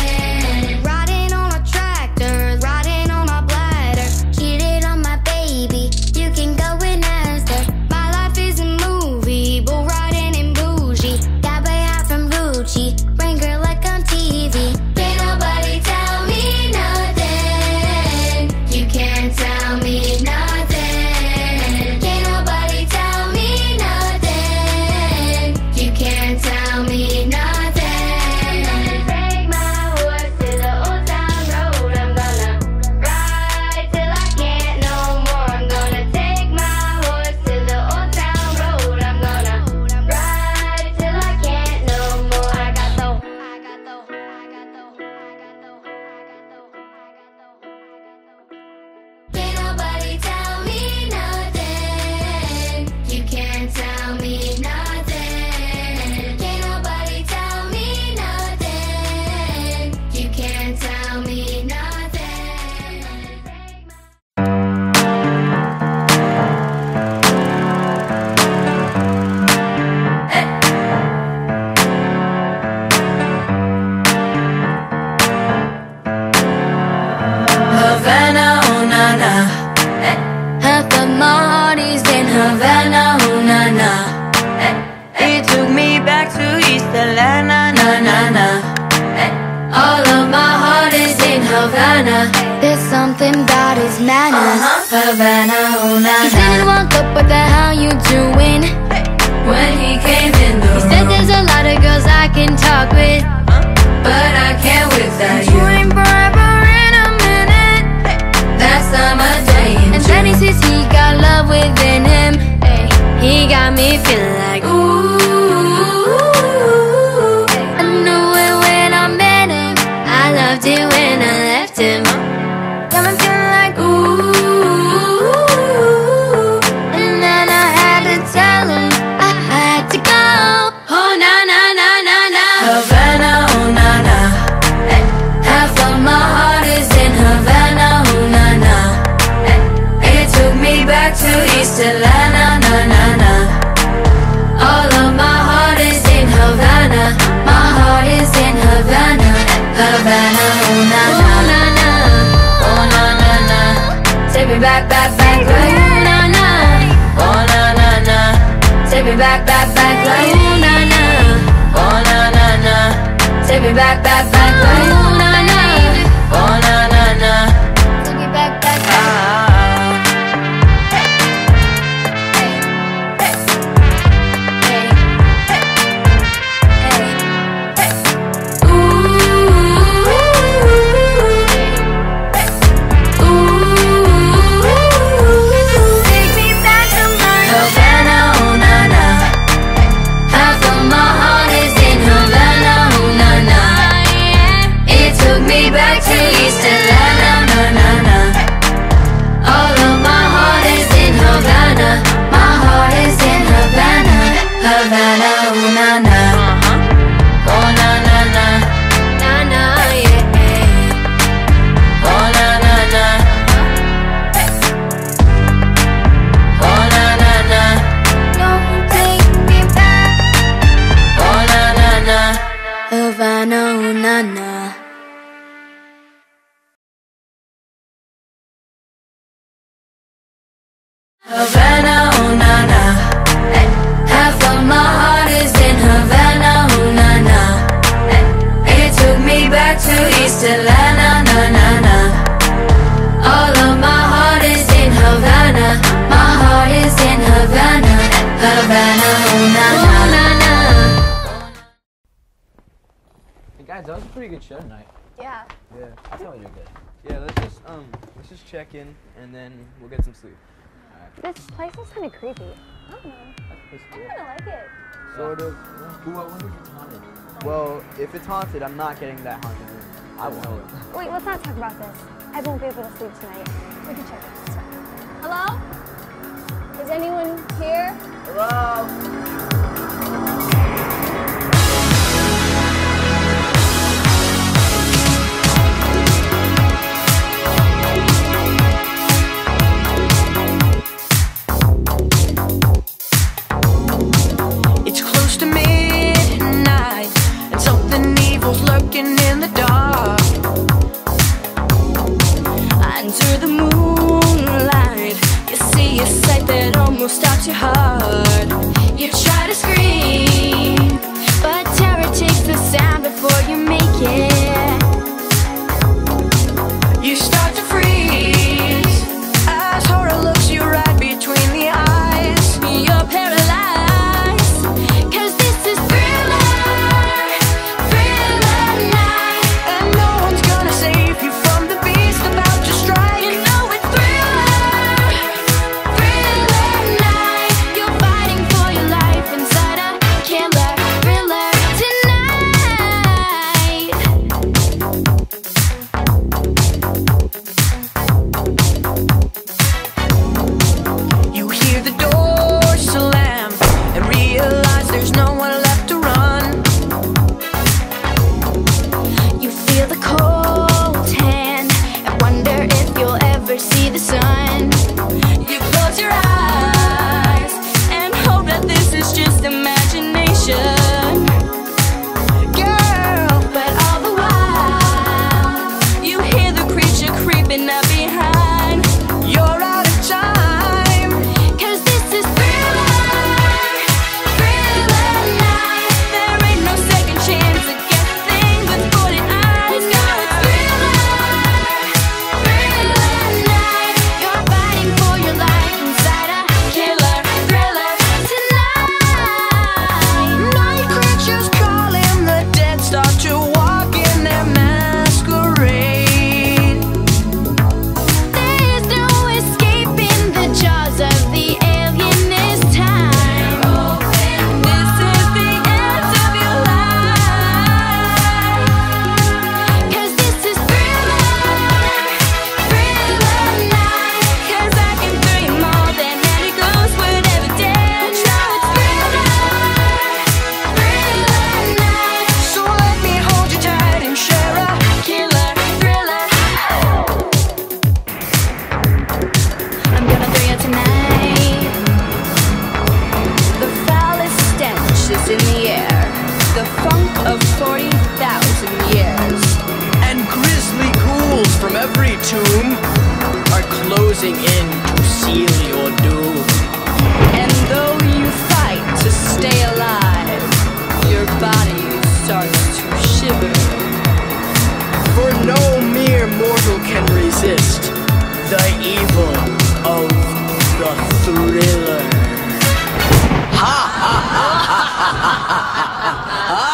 S11: Havana.
S2: There's something about his manners.
S11: Uh-huh. Havana, oh na
S2: He didn't
S11: na.
S2: walk up, what the hell you doing?
S11: When he came in the
S2: He said
S11: room,
S2: there's a lot of girls I can talk with,
S11: but I can't without
S2: you
S11: you.
S2: ain't forever in a minute.
S11: That's summer day in
S2: And then he
S11: June.
S2: says he got love within him. Ay, he got me feeling like ooh. I knew it when I met him. I loved it when I left him. Got me feeling like ooh. And then I had to tell him I had to go. Oh na na na na na.
S11: Havana, oh na na. Half of my heart is in Havana, oh na na. It took me back to East Atlanta, na na na. All of my heart is in Havana. My heart is in Havana, Havana, oh na na.
S2: Oh na na.
S11: Oh na na na. Take me back, back, back, like
S2: Oh na na.
S11: oh na na na. Take me back, back, back, like
S2: Oh na na.
S11: oh na na na. Take me back, back, back, like
S2: Oh na na.
S11: oh na na na.
S2: Took me back, back, back.
S11: Ah. Back to East Atlanta, na na na. All of my heart is in Havana. My heart is in Havana, Havana, oh na na. Oh na na na.
S2: Na na, yeah.
S11: Oh na na na. Oh na na na.
S2: Don't take me back.
S11: Oh na na na.
S2: Havana, oh na na.
S11: Havana, oh na na. Half of my heart is in Havana, oh na na. It took me back to East Atlanta, na na na. All of my heart is in Havana. My heart is in Havana, Havana, oh na na.
S2: Oh na na.
S3: Hey guys, that was a pretty good show tonight.
S4: Yeah.
S5: Yeah.
S3: I feel like you're good.
S5: Yeah, let's just um let's just check in and then we'll get some sleep.
S4: This place is kind of creepy. I don't know.
S3: That's
S4: I
S3: pretty
S4: kind of like it.
S5: Sort of.
S3: Ooh, I wonder if it's haunted.
S5: Well, if it's haunted, I'm not getting that haunted room. I won't know it.
S4: Wait, let's not talk about this. I won't be able to sleep tonight. We can check it. It's fine. Hello? Is anyone here?
S5: Hello?
S6: It's close to midnight, and something evil's lurking in the dark. Under the moonlight, you see a sight that almost stops your heart. You try to scream, but terror takes the sound before you make it. You start to freeze as horror looks you right between the eyes. You're paralyzed, 'cause this is Thriller, Thriller night. And no one's gonna save you from the beast about to strike. You know it's Thriller, Thriller night. You're
S10: every tomb are closing in to seal your doom.
S7: And though you fight to stay alive, your body starts to shiver.
S10: For no mere mortal can resist the evil of the thriller. Ha ha ha ha ha ha ha.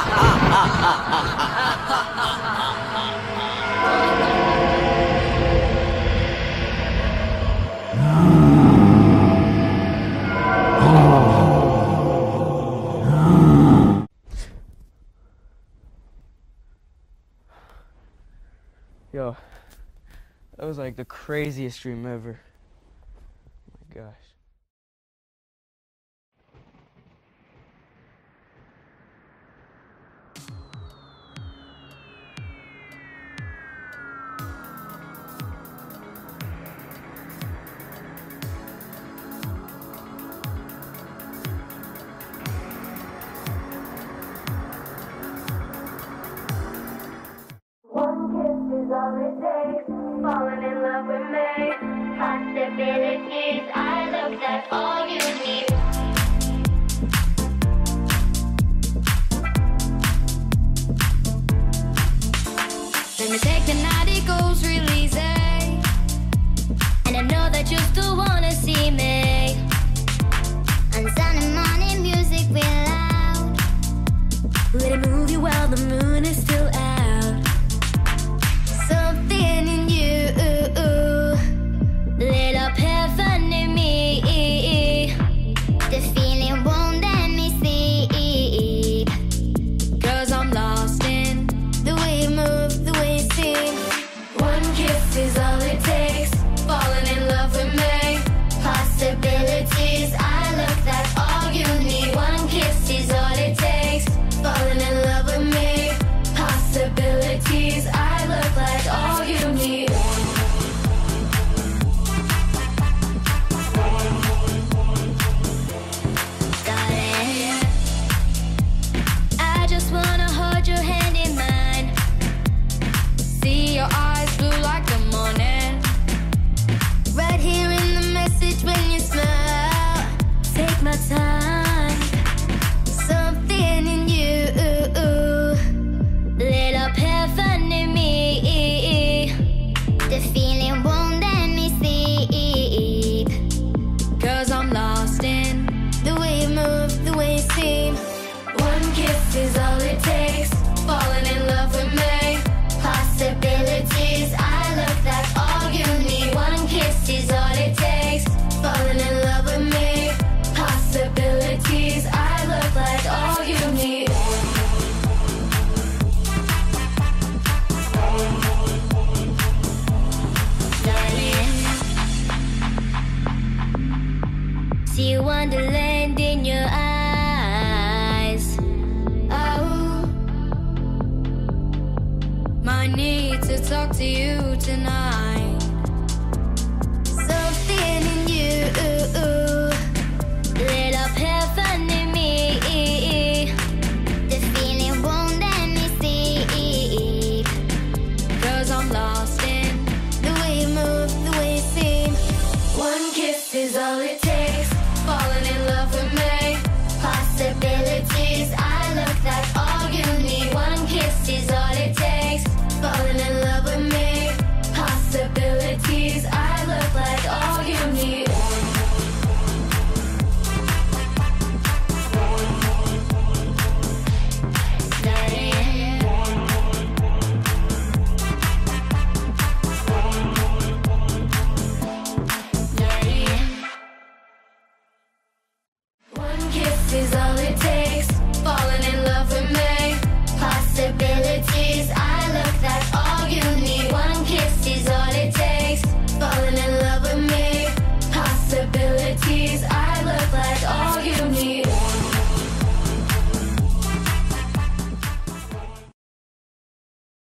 S5: Yo, that was like the craziest dream ever. Oh my gosh.
S2: Falling in love with me. Possibilities, I look, that's all you need. Let me take the night, it goes real easy. And I know that you still wanna see me. On Sunday morning, music real loud. Let it move you while the moon is still out. Something in you lit up heaven in me. The feeling won't let me sleep. Cause I'm lost in the way you move, the way you sing. One kiss is all it takes. Falling in love with me. Possibilities, I look, that's all you need. One kiss is all it takes. Falling in love with me. Possibilities, I look like all you need. Darling, I just wanna hold your hand in mine. See your eyes blue like the morning. Right here in the message when you smile. Take my time. Something in you lit up heaven in me. The feeling won't let me sleep. Cause I'm lost in the way you move, the way you seem. One kiss is all it takes. Falling in love with me. Possibilities, I look, that's all you need. One kiss is all it takes. Falling in love with me. Possibilities, I look like all you need. See wonderland in your eyes. Oh, my need to talk to you tonight. Something in you lit up heaven in me. The feeling won't let me sleep. Cause I'm lost in the way you move, the way you seem. One kiss is all it takes. Falling in love with me. Possibilities, I look, that's all you need. One kiss is all it takes. Falling in love with me. Possibilities, I look like all you need. One kiss is all